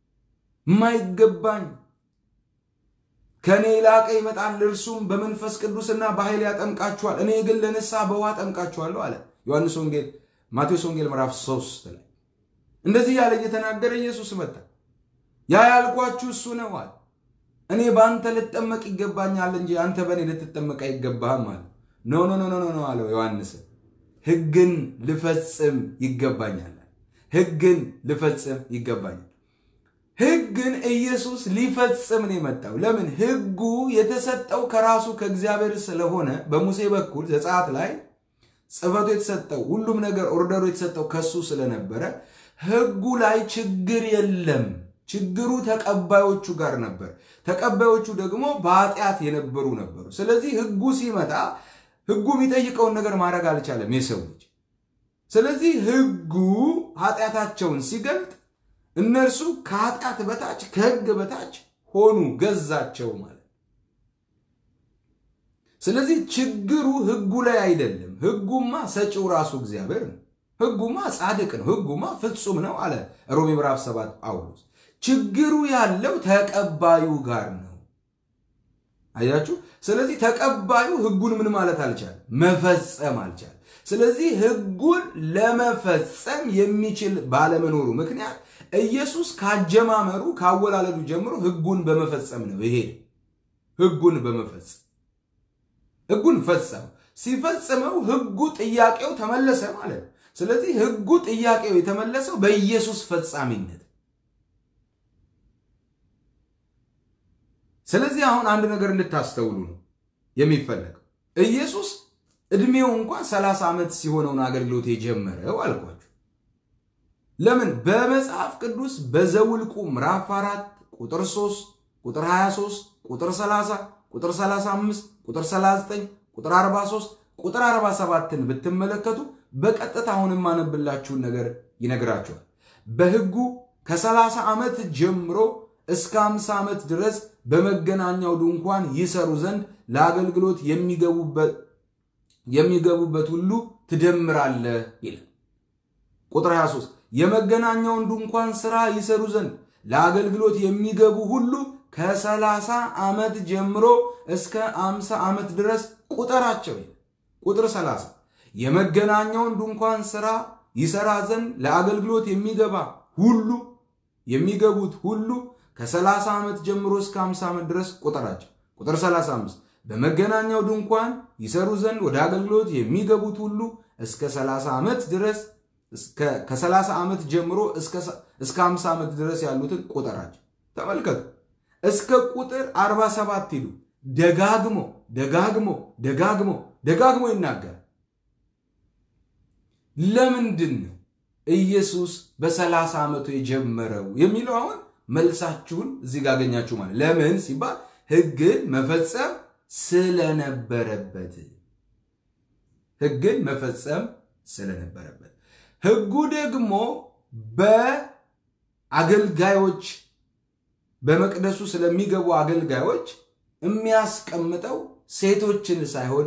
ማይገባኝ ከኔ ላቀ ይመጣል እርሱም በመንፈስ ቅዱስና በኃይል ያጠምቃችኋል እኔ ግን ለንስሐ በውሃ ጠምቃችኋለሁ አለ ዮሐንስ ወንጌል ማቴዎስ ወንጌል ምዕራፍ 3 ላይ እንደዚህ ያለ እየተናገረ ኢየሱስ መጣ ያ ያልኳችሁ እሱ ነው አለ እኔ ባንተ ልጠመቅ ይገባኛል እንጂ አንተ በኔ ልትጠመቅ አይገባህም አለ ኖ አለ ዮሐንስ ሕግን ልፈጽም ይገባኛል ሕግን ልፈጽም ይገባኛል ሕግን ኢየሱስ ሊፈጽም ነው የመጣው ለምን ሕጉ የተሰጠው ከራሱ ከእግዚአብሔር ስለሆነ በሙሴ በኩል ዘጸአት ላይ ጽፈቱ የተሰጠው ሁሉም ነገር ኦርደሩ የተሰጠው ከሱ ስለነበረ ሕጉ ላይ ችግር የለም ችግሩ ተቀባዮቹ ጋር ነበር ተቀባዮቹ ደግሞ በኃጢአት የነበሩ ነበሩ ስለዚህ ሕጉ ሲመጣ ሕጉ የሚጠይቀውን ነገር ማድረግ አልቻለም የሰው ልጅ ስለዚህ ሕጉ ኃጢአታቸውን ሲገልጥ እነርሱ ከኃጢአት በታች ከሕግ በታች ሆኑ ገዛቸው ማለት ስለዚህ ችግሩ ሕጉ ላይ አይደለም ሕጉማ ሰጪው ራሱ እግዚአብሔር ነው ሕጉማ ጻድቅ ነው ሕጉማ ፍጹም ነው አለ ሮሜ ምዕራፍ 7 ጳውሎስ ችግሩ ያለው ተቀባዩ ጋር ነው አያችሁ ስለዚህ ተቀባዩ ሕጉን ምን ማለት አልቻለም መፈጸም አልቻለም ስለዚህ ሕጉን ለመፈጸም የሚችል ባለመኖሩ ምክንያት ኢየሱስ ካጀማመሩ ካወላለዱ ጀምሮ ሕጉን በመፈጸም ነው ይሄ ሕጉን በመፈጸም ሕጉን ፈጸመ ሲፈጽመው ሕጉ ጥያቄው ተመለሰ ማለት ስለዚህ ሕጉ ጥያቄው የተመለሰው በኢየሱስ ፈጻሚነት ስለዚህ አሁን አንድ ነገር እንድታስተውሉ ነው የሚፈልገው ኢየሱስ እድሜው እንኳን 30 ዓመት ሲሆነው አገልግሎት የጀመረው አልኳችሁ ለምን በመጽሐፍ ቅዱስ በዘውልቁ ምዕራፍ 4 ቁጥር 3 ቁጥር 23 ቁጥር 30 ቁጥር 35 ቁጥር 39 ቁጥር 43 ቁጥር 47ን ብትመለከቱ በቀጥታ አሁንም ማነብላችሁን ነገር ይነግራችኋል በሕጉ ከ30 ዓመት ጀምሮ እስከ 50 ዓመት ድረስ በመገናኛው ድንኳን ይሰሩ ዘንድ ለአገልግሎት የሚገቡበት ሁሉ ትደምራለህ ይላል ቁጥር 23 የመገናኛውን ድንኳን ሥራ ይሰሩ ዘንድ ለአገልግሎት የሚገቡ ሁሉ ከ30 ዓመት ጀምሮ እስከ 50 ዓመት ድረስ ቁጥራቸው ቁጥር 30 የመገናኛውን ድንኳን ሥራ ይሰራ ዘንድ ለአገልግሎት የሚገቡት ሁሉ ከ30 ዓመት ጀምሮ እስከ 50 ዓመት ድረስ ቁጥራቸው ቁጥር 35 በመገናኛው ድንኳን ይሰሩ ዘንድ ወደ አገልግሎት የሚገቡት ሁሉ እስከ 30 ዓመት ድረስ ከ30 ዓመት ጀምሮ እስከ 50 ዓመት ድረስ ያሉትን ቁጥራቸው ተመልከቱ። እስከ ቁጥር 47 ሂዱ። ደጋግሞ ይናገራል። ለምንድን ነው ኢየሱስ በ30 ዓመቱ የጀመረው የሚለው? አሁን መልሳችሁን እዚህ ጋር አገኛችሁ ማለት። ለምን ሲባል ሕግን መፈጸም ስለነበረበት። ሕጉ ደግሞ በአገልጋዮች በመቅደሱ ስለሚገቡ አገልጋዮች የሚያስቀምጠው ሴቶችን ሳይሆን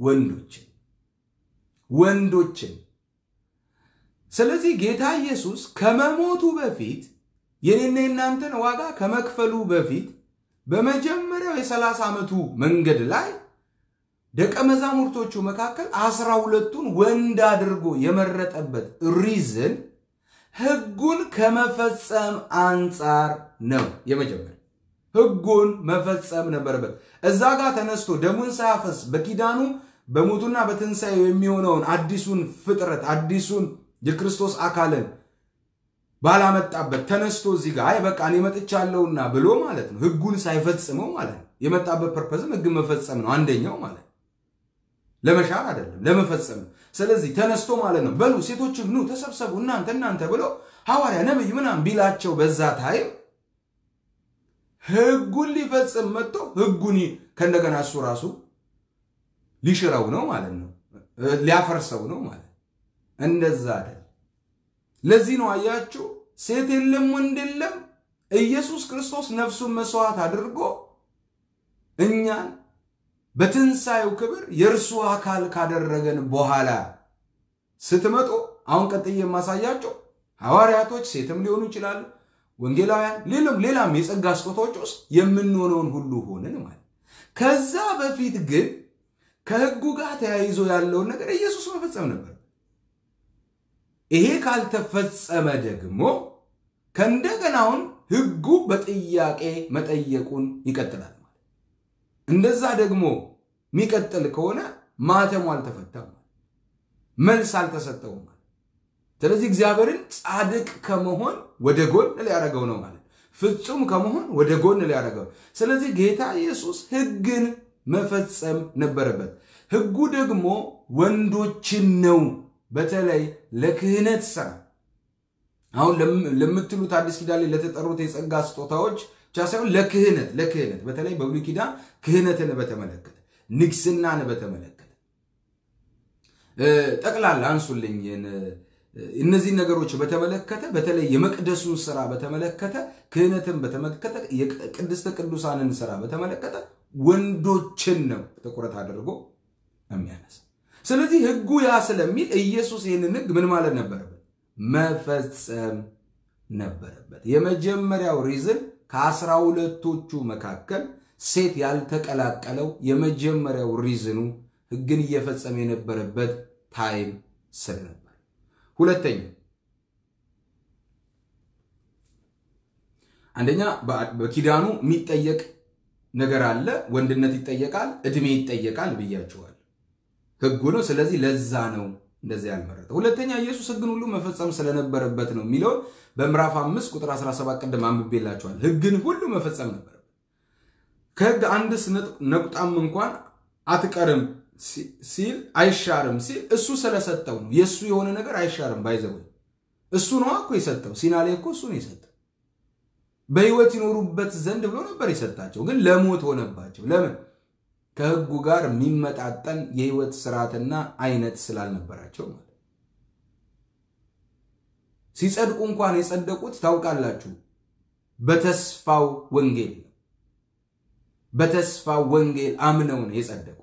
ወንዶችን። ስለዚህ ጌታ ኢየሱስ ከመሞቱ በፊት የኔና የናንተን ዋጋ ከመክፈሉ በፊት በመጀመሪያው የ30 ዓመቱ መንገድ ላይ ደቀ መዛሙርቶቹ መካከል 12ቱን ወንድ አድርጎ የመረጠበት ሪዝን ሕጉን ከመፈጸም አንፃር ነው። የመጀመሪያ ሕጉን መፈጸም ነበረበት። እዛ ጋር ተነስቶ ደሙን ሳያፈስ በኪዳኑ በሞቱና በትንሣኤው የሚሆነውን አዲሱን ፍጥረት አዲሱን የክርስቶስ አካልን ባላመጣበት ተነስቶ እዚህ ጋር አይ በቃ እኔ መጥቻለሁና ብሎ ማለት ነው። ሕጉን ሳይፈጽመው ማለት ነው። የመጣበት ፐርፐዝም ሕግ መፈጸም ነው አንደኛው ማለት ነው። ለመሻር አይደለም ለመፈጸም። ስለዚህ ተነስቶ ማለት ነው በሉ ሴቶች ኑ ተሰብሰቡ እናንተ ብሎ ሐዋርያ ነብይ ምናም ቢላቸው በዛ ታይም ሕጉን ሊፈጽም መጥቶ ሕጉን ከእንደገና እሱ ራሱ ሊሽረው ነው ማለት ነው። ሊያፈርሰው ነው ማለት እንደዛ አይደል። ለዚህ ነው አያችሁ ሴት የለም ወንድ የለም ኢየሱስ ክርስቶስ ነፍሱን መስዋዕት አድርጎ እኛን በትንሣኤው ክብር የእርሱ አካል ካደረገን በኋላ ስትመጡ አሁን ቀጥዬ የማሳያችሁ ሐዋርያቶች ሴትም ሊሆኑ ይችላሉ፣ ወንጌላውያን፣ ሌላም የጸጋ ስጦታዎች ውስጥ የምንሆነውን ሁሉ ሆነን ማለት። ከዛ በፊት ግን ከሕጉ ጋር ተያይዞ ያለውን ነገር ኢየሱስ መፈጸም ነበር። ይሄ ካልተፈጸመ ደግሞ ከእንደገናውን ሕጉ በጥያቄ መጠየቁን ይቀጥላል ማለት። እንደዛ ደግሞ የሚቀጥል ከሆነ ማተሙ አልተፈታም፣ መልስ አልተሰጠውም ማለት። ስለዚህ እግዚአብሔርን ጻድቅ ከመሆን ወደ ጎን ሊያደርገው ነው ማለት፣ ፍጹም ከመሆን ወደ ጎን ሊያደርገው። ስለዚህ ጌታ ኢየሱስ ሕግን መፈጸም ነበረበት። ሕጉ ደግሞ ወንዶችን ነው በተለይ ለክህነት ሥራ አሁን ለምትሉት አዲስ ኪዳን ላይ ለተጠሩት የጸጋ ስጦታዎች ብቻ ሳይሆን ለክህነት በተለይ በብሉይ ኪዳን ክህነትን በተመለከተ ንግስናን በተመለከተ ጠቅላላ አንሱልኝ እነዚህ ነገሮች በተመለከተ በተለይ የመቅደሱን ሥራ በተመለከተ ክህነትን በተመለከተ የቅድስተ ቅዱሳንን ሥራ በተመለከተ ወንዶችን ነው ትኩረት አድርጎ የሚያነሳ። ስለዚህ ሕጉ ያ ስለሚል ኢየሱስ ይህንን ሕግ ምን ማለት ነበረበት? መፈጸም ነበረበት። የመጀመሪያው ሪዝን ከ12ቶቹ መካከል ሴት ያልተቀላቀለው የመጀመሪያው ሪዝኑ ሕግን እየፈጸመ የነበረበት ታይም ስለነበር። ሁለተኛ አንደኛ በኪዳኑ የሚጠየቅ ነገር አለ። ወንድነት ይጠየቃል፣ እድሜ ይጠየቃል ብያችኋል። ሕጉ ነው። ስለዚህ ለዛ ነው እንደዚህ ያልመረጠ። ሁለተኛ ኢየሱስ ሕግን ሁሉ መፈጸም ስለነበረበት ነው የሚለው በምዕራፍ 5 ቁጥር 17 ቀደም አንብቤላችኋል። ሕግን ሁሉ መፈጸም ነበረበት። ከሕግ አንድስ ነቁጣም እንኳን አትቀርም ሲል አይሻርም ሲል እሱ ስለሰጠው ነው። የሱ የሆነ ነገር አይሻርም ባይዘው እሱ ነው እኮ የሰጠው። ሲና ላይ እኮ እሱ ነው የሰጠው። በሕይወት ይኖሩበት ዘንድ ብሎ ነበር የሰጣቸው፣ ግን ለሞት ሆነባቸው። ለምን? ከሕጉ ጋር የሚመጣጠን የሕይወት ስርዓትና አይነት ስላልነበራቸው ማለት። ሲጸድቁ እንኳን የጸደቁት ታውቃላችሁ በተስፋው ወንጌል ነው። በተስፋው ወንጌል አምነው ነው የጸደቁት።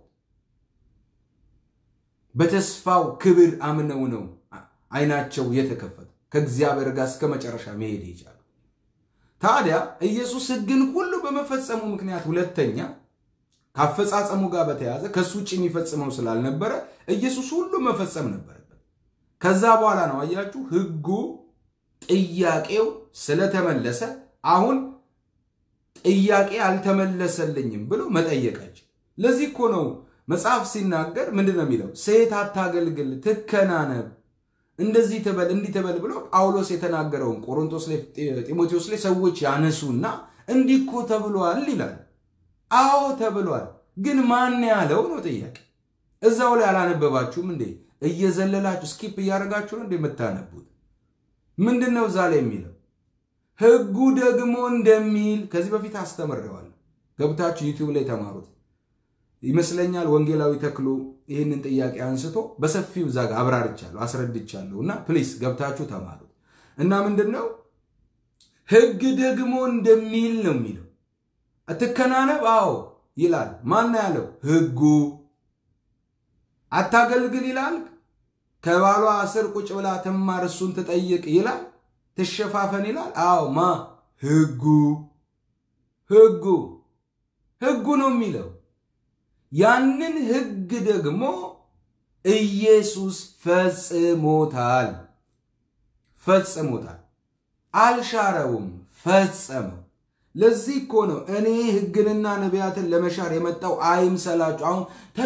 በተስፋው ክብር አምነው ነው አይናቸው የተከፈተ ከእግዚአብሔር ጋር እስከ መጨረሻ መሄድ ይቻላል። ታዲያ ኢየሱስ ሕግን ሁሉ በመፈጸሙ ምክንያት ሁለተኛ ካፈጻጸሙ ጋር በተያዘ ከሱ ውጭ የሚፈጽመው ስላልነበረ ኢየሱስ ሁሉ መፈጸም ነበረበት። ከዛ በኋላ ነው አያችሁ ሕጉ ጥያቄው ስለተመለሰ አሁን ጥያቄ አልተመለሰልኝም ብሎ መጠየቃቸው። ለዚህ እኮ ነው መጽሐፍ ሲናገር ምንድነው የሚለው? ሴት አታገልግል፣ ትከናነብ እንደዚህ ተበል እንዲህ ተበል ብሎ ጳውሎስ የተናገረውን ቆሮንቶስ ላይ ጢሞቴዎስ ላይ ሰዎች ያነሱና እንዲኮ ተብሏል ይላል። አዎ ተብሏል፣ ግን ማን ያለው ነው ጥያቄ። እዛው ላይ አላነበባችሁም እንዴ? እየዘለላችሁ ስኪፕ እያደረጋችሁ ነው እንደምታነቡት። ምንድነው እዛ ላይ የሚለው? ሕጉ ደግሞ እንደሚል ከዚህ በፊት አስተምሬዋለሁ። ገብታችሁ ዩቲዩብ ላይ ተማሩት ይመስለኛል። ወንጌላዊ ተክሉ ይህንን ጥያቄ አንስቶ በሰፊው እዛ ጋር አብራርቻለሁ አስረድቻለሁና ፕሊስ ገብታችሁ ተማሩት። እና ምንድነው ሕግ ደግሞ እንደሚል ነው የሚለው። አትከናነብ አዎ ይላል። ማን ያለው? ሕጉ። አታገልግል ይላል። ከባሏ ስር ቁጭ ብላ ትማር እሱን ትጠይቅ ይላል። ትሸፋፈን ይላል። አዎ ማ? ሕጉ። ሕጉ ሕጉ ነው የሚለው። ያንን ሕግ ደግሞ ኢየሱስ ፈጽሞታል። ፈጽሞታል፣ አልሻረውም፣ ፈጸመው። ለዚህ እኮ ነው እኔ ሕግንና ነቢያትን ለመሻር የመጣው አይምሰላችሁ። አሁን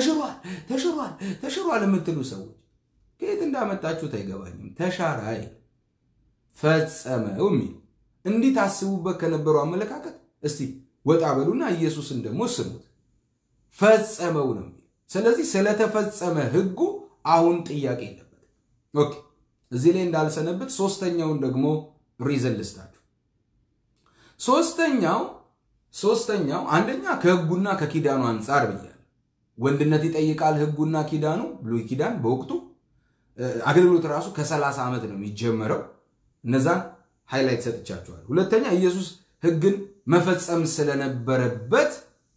ተሽሯል የምትሉ ሰዎች ከየት እንዳመጣችሁት አይገባኝም። ተሻረ አይደል ፈጸመው የሚል እንዲህ ታስቡበት ከነበረው አመለካከት እስቲ ወጣ በሉና ኢየሱስን ደግሞ ስሙት። ፈጸመው ነው። ስለዚህ ስለተፈጸመ ሕጉ አሁን ጥያቄ የለበት። ኦኬ እዚህ ላይ እንዳልሰነብት ሶስተኛውን ደግሞ ሪዝን ልስጣችሁ። ሶስተኛው አንደኛ ከሕጉና ከኪዳኑ አንፃር ብያለሁ። ወንድነት ይጠይቃል ሕጉና ኪዳኑ። ብሉይ ኪዳን በወቅቱ አገልግሎት ራሱ ከ30 ዓመት ነው የሚጀመረው። እነዛን ሃይላይት ሰጥቻችኋል። ሁለተኛ ኢየሱስ ሕግን መፈጸም ስለነበረበት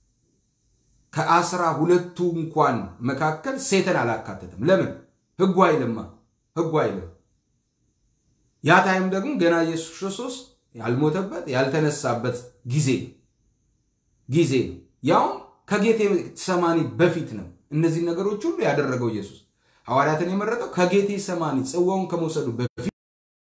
ከ12ቱ እንኳን መካከል ሴትን አላካተተም። ለምን? ሕጉ አይልማ። ያ ታይም ደግሞ ገና ኢየሱስ ክርስቶስ ያልሞተበት ያልተነሳበት ጊዜ ነው። ያው ከጌቴሰማኒ በፊት ነው እነዚህ ነገሮች ሁሉ ያደረገው ኢየሱስ። ሐዋርያትን የመረጠው ከጌቴሰማኒ ጽዋውን ከመውሰዱ በፊት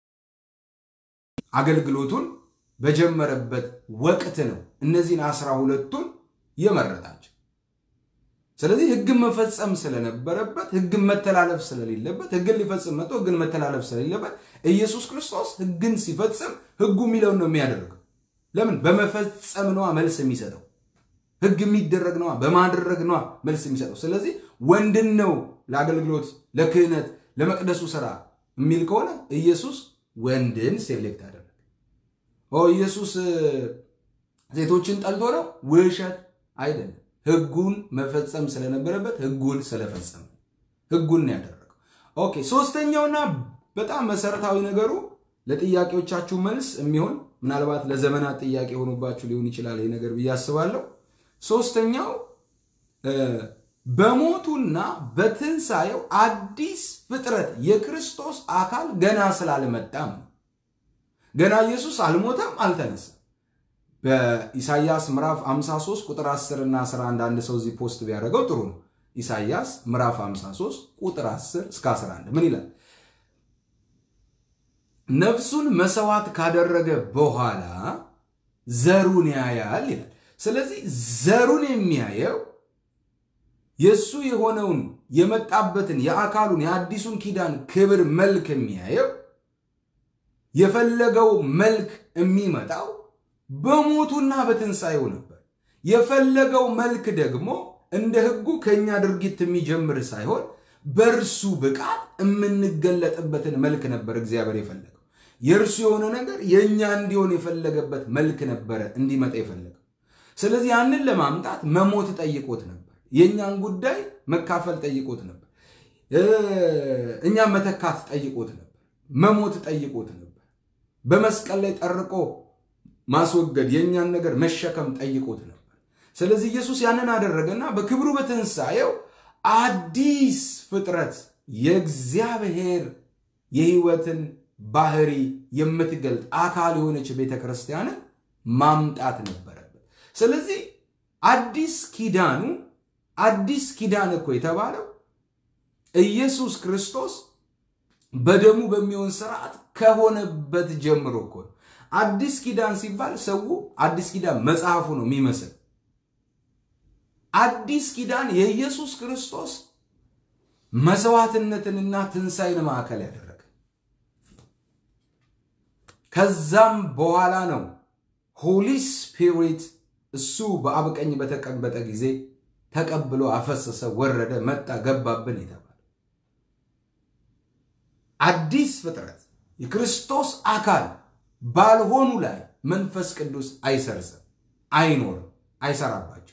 አገልግሎቱን በጀመረበት ወቅት ነው እነዚህን 12ቱን የመረጣቸው። ስለዚህ ሕግን መፈጸም ስለነበረበት፣ ሕግን መተላለፍ ስለሌለበት፣ ሕግን ሊፈጽም መጥቶ ሕግን መተላለፍ ስለሌለበት ኢየሱስ ክርስቶስ ሕግን ሲፈጽም ሕጉ የሚለውን ነው የሚያደርገው። ለምን? በመፈጸም ነው መልስ የሚሰጠው። ሕግ የሚደረግ ነው በማድረግ ነው መልስ የሚሰጠው። ስለዚህ ወንድን ነው ለአገልግሎት፣ ለክህነት፣ ለመቅደሱ ሥራ የሚል ከሆነ ኢየሱስ ወንድን ሴሌክት አደረገ። ኢየሱስ ሴቶችን ጠልቶ ነው? ውሸት አይደለም። ሕጉን መፈጸም ስለነበረበት ሕጉን ስለፈጸመ ሕጉን ነው ያደረገው። ኦኬ ሶስተኛውና በጣም መሰረታዊ ነገሩ ለጥያቄዎቻችሁ መልስ የሚሆን ምናልባት ለዘመናት ጥያቄ ሆኖባችሁ ሊሆን ይችላል ይሄ ነገር ብዬ አስባለሁ። ሶስተኛው በሞቱና በትንሳኤው አዲስ ፍጥረት የክርስቶስ አካል ገና ስላልመጣም ነው። ገና ኢየሱስ አልሞተም፣ አልተነሳም። በኢሳይያስ ምዕራፍ 53 ቁጥር 10 እና 11 አንድ ሰው እዚህ ፖስት ቢያደርገው ጥሩ ነው። ኢሳይያስ ምዕራፍ 53 ቁጥር 10 እስከ 11 ምን ይላል? ነፍሱን መስዋዕት ካደረገ በኋላ ዘሩን ያያል ይላል። ስለዚህ ዘሩን የሚያየው የሱ የሆነውን የመጣበትን የአካሉን የአዲሱን ኪዳን ክብር መልክ የሚያየው የፈለገው መልክ የሚመጣው በሞቱና በትንሳኤው ነበር። የፈለገው መልክ ደግሞ እንደ ሕጉ ከኛ ድርጊት የሚጀምር ሳይሆን በእርሱ ብቃት የምንገለጥበትን መልክ ነበር እግዚአብሔር የፈለገው። የእርሱ የሆነ ነገር የኛ እንዲሆን የፈለገበት መልክ ነበር እንዲመጣ የፈለገው። ስለዚህ ያንን ለማምጣት መሞት ጠይቆት ነበር። የኛን ጉዳይ መካፈል ጠይቆት ነበር። እኛን መተካት ጠይቆት ነበር። መሞት ጠይቆት ነበር። በመስቀል ላይ ጠርቆ ማስወገድ የኛን ነገር መሸከም ጠይቆት ነበር። ስለዚህ ኢየሱስ ያንን አደረገና በክብሩ በትንሳኤው አዲስ ፍጥረት የእግዚአብሔር የሕይወትን ባህሪ የምትገልጥ አካል የሆነች ቤተክርስቲያንን ማምጣት ነበረበት። ስለዚህ አዲስ ኪዳን እኮ የተባለው ኢየሱስ ክርስቶስ በደሙ በሚሆን ሥርዓት ከሆነበት ጀምሮ እኮ ነው። አዲስ ኪዳን ሲባል ሰው አዲስ ኪዳን መጽሐፉ ነው የሚመስል። አዲስ ኪዳን የኢየሱስ ክርስቶስ መስዋዕትነትንና ትንሳኤን ማዕከል ያደረገ ከዛም በኋላ ነው ሆሊ ስፒሪት እሱ በአብ ቀኝ በተቀመጠ ጊዜ ተቀብሎ አፈሰሰ ወረደ መጣ ገባብን የተባለ አዲስ ፍጥረት የክርስቶስ አካል ባልሆኑ ላይ መንፈስ ቅዱስ አይሰርጽም አይኖርም አይሰራባቸው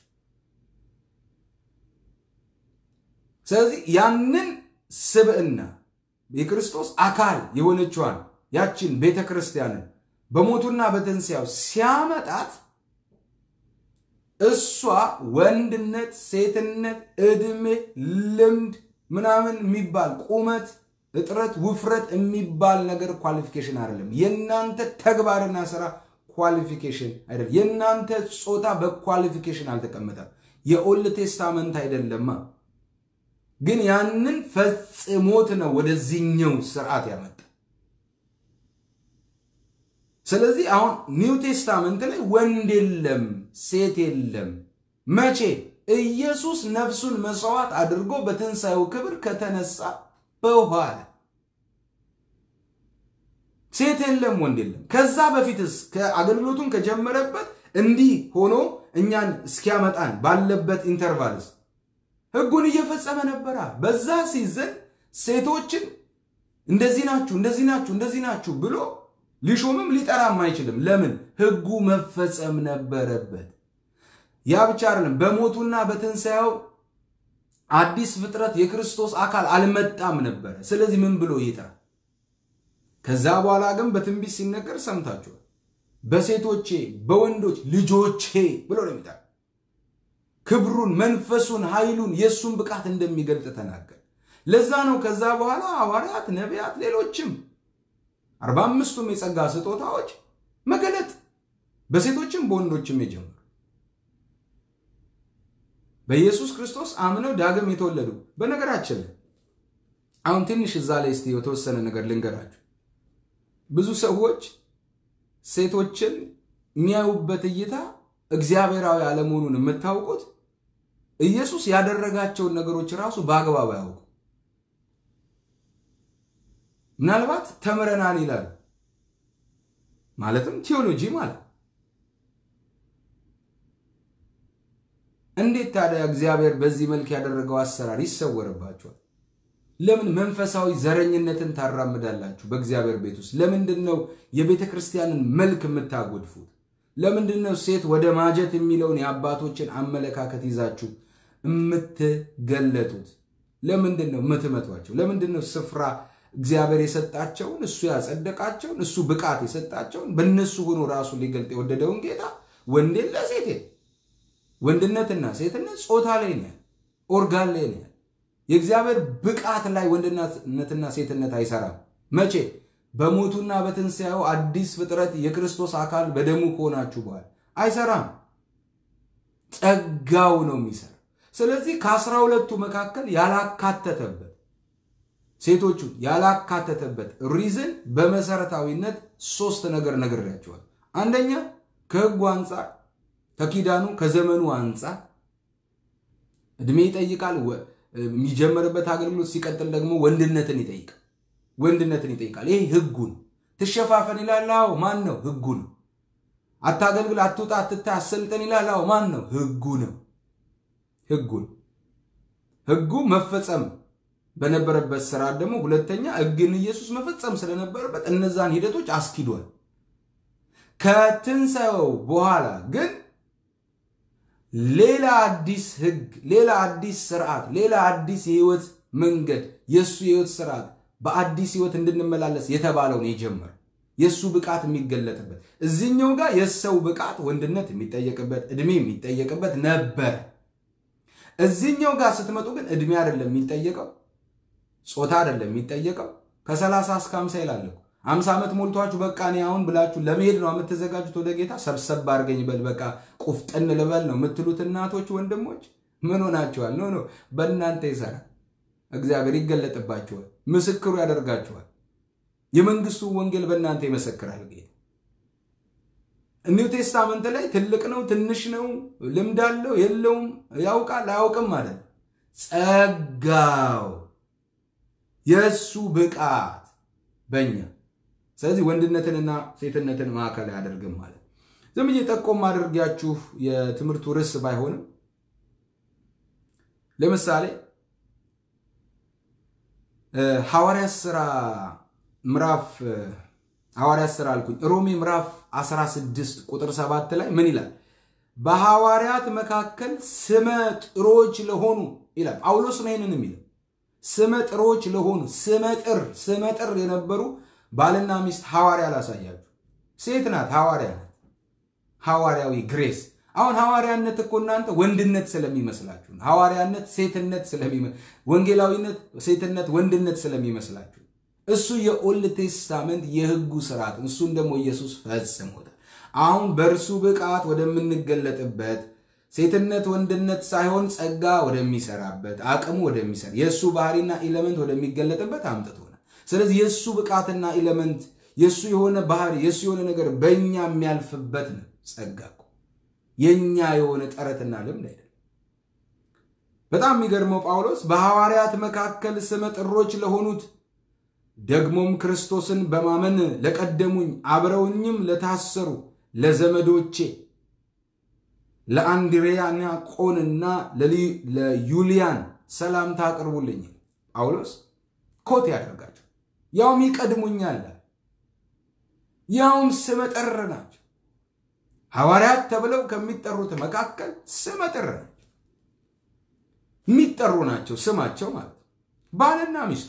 ስለዚህ ያንን ስብዕና የክርስቶስ አካል የሆነችዋን ያችን ቤተክርስቲያንን በሞቱና በትንሣኤው ሲያመጣት እሷ ወንድነት ሴትነት እድሜ ልምድ ምናምን የሚባል ቁመት እጥረት ውፍረት የሚባል ነገር ኳሊፊኬሽን አይደለም የናንተ ተግባርና ስራ ኳሊፊኬሽን አይደለም የናንተ ጾታ በኳሊፊኬሽን አልተቀመጠም የኦልድ ቴስታመንት አይደለማ ግን ያንን ፈጽሞት ነው ወደዚህኛው ሥርዓት ያመጣ ስለዚህ አሁን ኒው ቴስታመንት ላይ ወንድ የለም ሴት የለም መቼ ኢየሱስ ነፍሱን መስዋዕት አድርጎ በትንሣኤው ክብር ከተነሳ በኋላ ሴት የለም ወንድ የለም ከዛ በፊትስ ከአገልግሎቱን ከጀመረበት እንዲህ ሆኖ እኛን እስኪያመጣን ባለበት ኢንተርቫልስ ሕጉን እየፈጸመ ነበር በዛ ሲዘን ሴቶችን እንደዚህ ናችሁ ብሎ ሊሾምም ሊጠራም አይችልም ለምን ሕጉ መፈጸም ነበረበት ያ ብቻ አይደለም በሞቱና በትንሣኤው አዲስ ፍጥረት የክርስቶስ አካል አልመጣም ነበር ስለዚህ ምን ብሎ ይጠራ ከዛ በኋላ ግን በትንቢት ሲነገር ሰምታችኋል በሴቶቼ በወንዶች ልጆቼ ብሎ ነው የሚጠራ ክብሩን መንፈሱን ኃይሉን የሱን ብቃት እንደሚገልጥ ተናገረ ለዛ ነው ከዛ በኋላ ሐዋርያት ነቢያት ሌሎችም 45ቱም የጸጋ ስጦታዎች መገለጥ በሴቶችም በወንዶችም የጀመሩ በኢየሱስ ክርስቶስ አምነው ዳግም የተወለዱ በነገራችን ላይ አሁን ትንሽ እዛ ላይ እስቲ የተወሰነ ነገር ልንገራችሁ ብዙ ሰዎች ሴቶችን የሚያዩበት እይታ እግዚአብሔራዊ ዓለሙን የምታውቁት ኢየሱስ ያደረጋቸው ነገሮች ራሱ በአግባቡ ያውቁ ምናልባት ተምረናል ይላል ማለትም ቲዮሎጂ ማለት እንዴት ታዲያ እግዚአብሔር በዚህ መልክ ያደረገው አሰራር ይሰወርባችኋል ለምን መንፈሳዊ ዘረኝነትን ታራምዳላችሁ በእግዚአብሔር ቤት ውስጥ ለምንድነው የቤተክርስቲያንን መልክ የምታጎድፉት ለምንድነው ሴት ወደ ማጀት የሚለውን የአባቶችን አመለካከት ይዛችሁ የምትገለጡት ለምንድነው የምትመቷቸው ለምንድነው ስፍራ እግዚአብሔር የሰጣቸውን እሱ ያጸደቃቸውን እሱ ብቃት የሰጣቸውን በእነሱ ሆኖ ራሱ ሊገልጥ የወደደውን ጌታ ወንዴን ለሴት ወንድነትና ሴትነት ጾታ ላይ ነው ኦርጋን ላይ ነው የእግዚአብሔር ብቃት ላይ ወንድነትና ሴትነት አይሰራም መቼ በሞቱና በትንሣኤው አዲስ ፍጥረት የክርስቶስ አካል በደሙ ሆናችሁ በኋላ አይሰራም ጸጋው ነው የሚሰራ ስለዚህ ከ12ቱ መካከል ያላካተተበት ሴቶቹ ያላካተተበት ሪዝን በመሰረታዊነት 3 ነገር ነግሬያችኋል አንደኛ ከሕጉ አንፃር ከኪዳኑ ከዘመኑ አንፃር እድሜ ይጠይቃል የሚጀመርበት አገልግሎት ሲቀጥል ደግሞ ወንድነትን ይጠይቃል ይሄ ሕጉ ነው ትሸፋፈን ይላልው ማን ነው ሕጉ ነው አታገልግል አትውጣ አትታሰልጠን ይላልው ማን ነው ሕጉ ነው ሕጉ መፈጸም በነበረበት ስራ ደግሞ ሁለተኛ ሕግን ኢየሱስ መፈጸም ስለነበረበት እነዛን ሂደቶች አስኪዷል ከትንሣኤው በኋላ ግን ሌላ አዲስ ሕግ ሌላ አዲስ ሥርዓት ሌላ አዲስ የህይወት መንገድ የሱ የህይወት ሥርዓት በአዲስ ህይወት እንድንመላለስ የተባለው ነው የጀመረ የሱ ብቃት የሚገለጥበት እዚህኛው ጋር የሰው ብቃት ወንድነት የሚጠየቅበት እድሜ የሚጠየቅበት ነበር እዚህኛው ጋር ስትመጡ ግን እድሜ አይደለም የሚጠየቀው ጾታ አይደለም የሚጠየቀው ከ30 እስከ 50 ይላል 50 ዓመት ሞልቷችሁ በቃ እኔ አሁን ብላችሁ ለመሄድ ነው የምትዘጋጁት ወደ ጌታ ሰብሰብ አድርገኝ በል በቃ ቁፍጥን ልበል ነው የምትሉት እናቶች ወንድሞች ምን ሆናችኋል ኖ በእናንተ ይሰራ እግዚአብሔር ይገለጥባችኋል ምስክሩ ያደርጋችኋል የመንግስቱ ወንጌል በእናንተ ይመሰክራል ጌታ ኒው ቴስታመንት ላይ ትልቅ ነው ትንሽ ነው ልምድ አለው የለውም ያውቃል አያውቅም ማለት ጸጋው የሱ ብቃት በእኛ ስለዚህ ወንድነትንና ሴትነትን ማዕከል ያደርግም ማለት ዝም ብዬ ጠቆም አድርጋችሁ የትምህርቱ ርዕስ ባይሆንም ለምሳሌ ሐዋርያት ሥራ ምዕራፍ ሐዋርያት ሥራ አልኩኝ ሮሜ ምዕራፍ 16 ቁጥር 7 ላይ ምን ይላል በሐዋርያት መካከል ስመ ጥሮች ለሆኑ ይላል ጳውሎስ ነው ይሄንን የሚለው ስመ ጥሮች ለሆኑ ስመ ጥር የነበሩ ባልና ሚስት ሐዋርያ ላሳያችሁ ሴት ናት ሐዋርያ ናት ሐዋርያዊ ግሬስ አሁን ሐዋርያነት እኮ እናንተ ወንድነት ስለሚመስላችሁ ሐዋርያነት ሴትነት ወንጌላዊነት ሴትነት ወንድነት ስለሚመስላችሁ እሱ የኦልድ ቴስታመንት የሕጉ ሥርዓት እሱን ደግሞ ኢየሱስ ፈጽሞታል አሁን በእርሱ ብቃት ወደምንገለጥበት ሴትነት ወንድነት ሳይሆን ጸጋ ወደሚሰራበት አቅሙ ወደሚሰራ የሱ ባህሪና ኤሌመንት ወደሚገለጥበት አምጥቶናል ስለዚህ የሱ ብቃትና ኤሌመንት የሱ የሆነ ባህሪ የሱ የሆነ ነገር በእኛ የሚያልፍበት ነው ጸጋኩ የኛ የሆነ ጥረትና ልምድ አይደለም በጣም የሚገርመው ጳውሎስ በሐዋርያት መካከል ስመ ጥሮች ለሆኑት ደግሞም ክርስቶስን በማመን ለቀደሙኝ አብረውኝም ለታሰሩ ለዘመዶቼ ለአንድሪያና ቆንና ለዩሊያን ሰላምታ አቅርቡልኝ ጳውሎስ ኮት ያደርጋቸው ያውም ይቀድሙኛል ያውም ስመ ጥር ናቸው ሐዋርያት ተብለው ከሚጠሩት መካከል ስመ ጥር ናቸው የሚጠሩ ናቸው ስማቸው ማለት ባልና ሚስቱ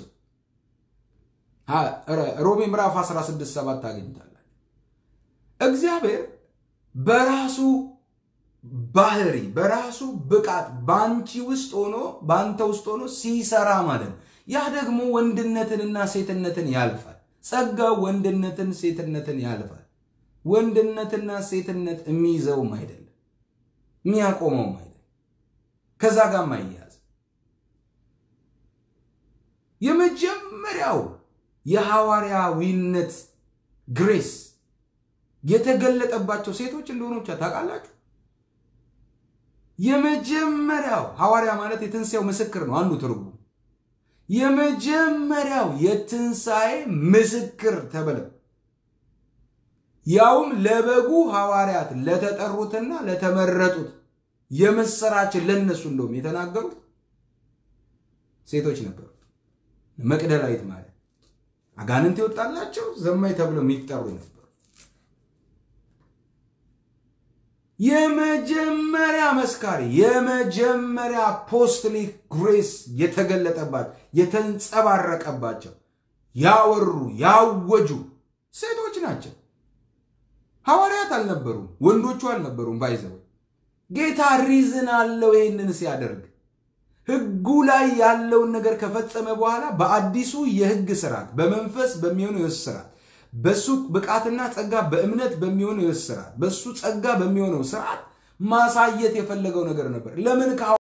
ሮሜ ምዕራፍ 16:7 ታገኙታላችሁ እግዚአብሔር በራሱ ባህሪ በራሱ ብቃት ባንቺ ውስጥ ባንተ ውስጥ ሆኖ ሲሰራ ማለት ያ ደግሞ ወንድነትንና ሴትነትን ያልፋል ጸጋው ወንድነትን ሴትነትን ያልፋል ወንድነትና ሴትነት የሚይዘውም አይደለም የሚያቆመውም አይደለም ከዛ ጋር ማይያዝ የመጀመሪያው የሐዋርያዊነት ግሬስ የተገለጠባቸው ሴቶች እንደሆኑ ታውቃላችሁ የመጀመሪያው ሐዋርያ ማለት የትንሣኤው ምስክር ነው አንዱ ትርጉም የመጀመሪያው የትንሣኤ ምስክር ተብለው ያውም ለበጉ ሐዋርያት ለተጠሩትና ለተመረጡት የምስራች ለነሱ እንደውም የተናገሩት ሴቶች ነበሩ መቅደላዊት ማለት አጋንንት ይወጣላቸው ዘማይ ተብለው የሚጠሩ ነበሩ የመጀመሪያ መስካሪ የመጀመሪያ አፖስቶሊክ ግሬስ የተገለጠባቸው የተንጸባረቀባቸው ያወሩ ያወጁ ሴቶች ናቸው ሐዋርያት አልነበሩም ወንዶቹ አልነበሩም ባይዘው ጌታ ሪዝን አለው ይሄንን ሲያደርግ ሕጉ ላይ ያለውን ነገር ከፈጸመ በኋላ በአዲሱ የሕግ ሥርዓት በመንፈስ በሚሆነው የሥርዓት በሱ ብቃትና ጸጋ በእምነት በሚሆነው የሥርዓት በሱ ጸጋ በሚሆነው ሥርዓት ማሳየት የፈለገው ነገር ነበር ለምን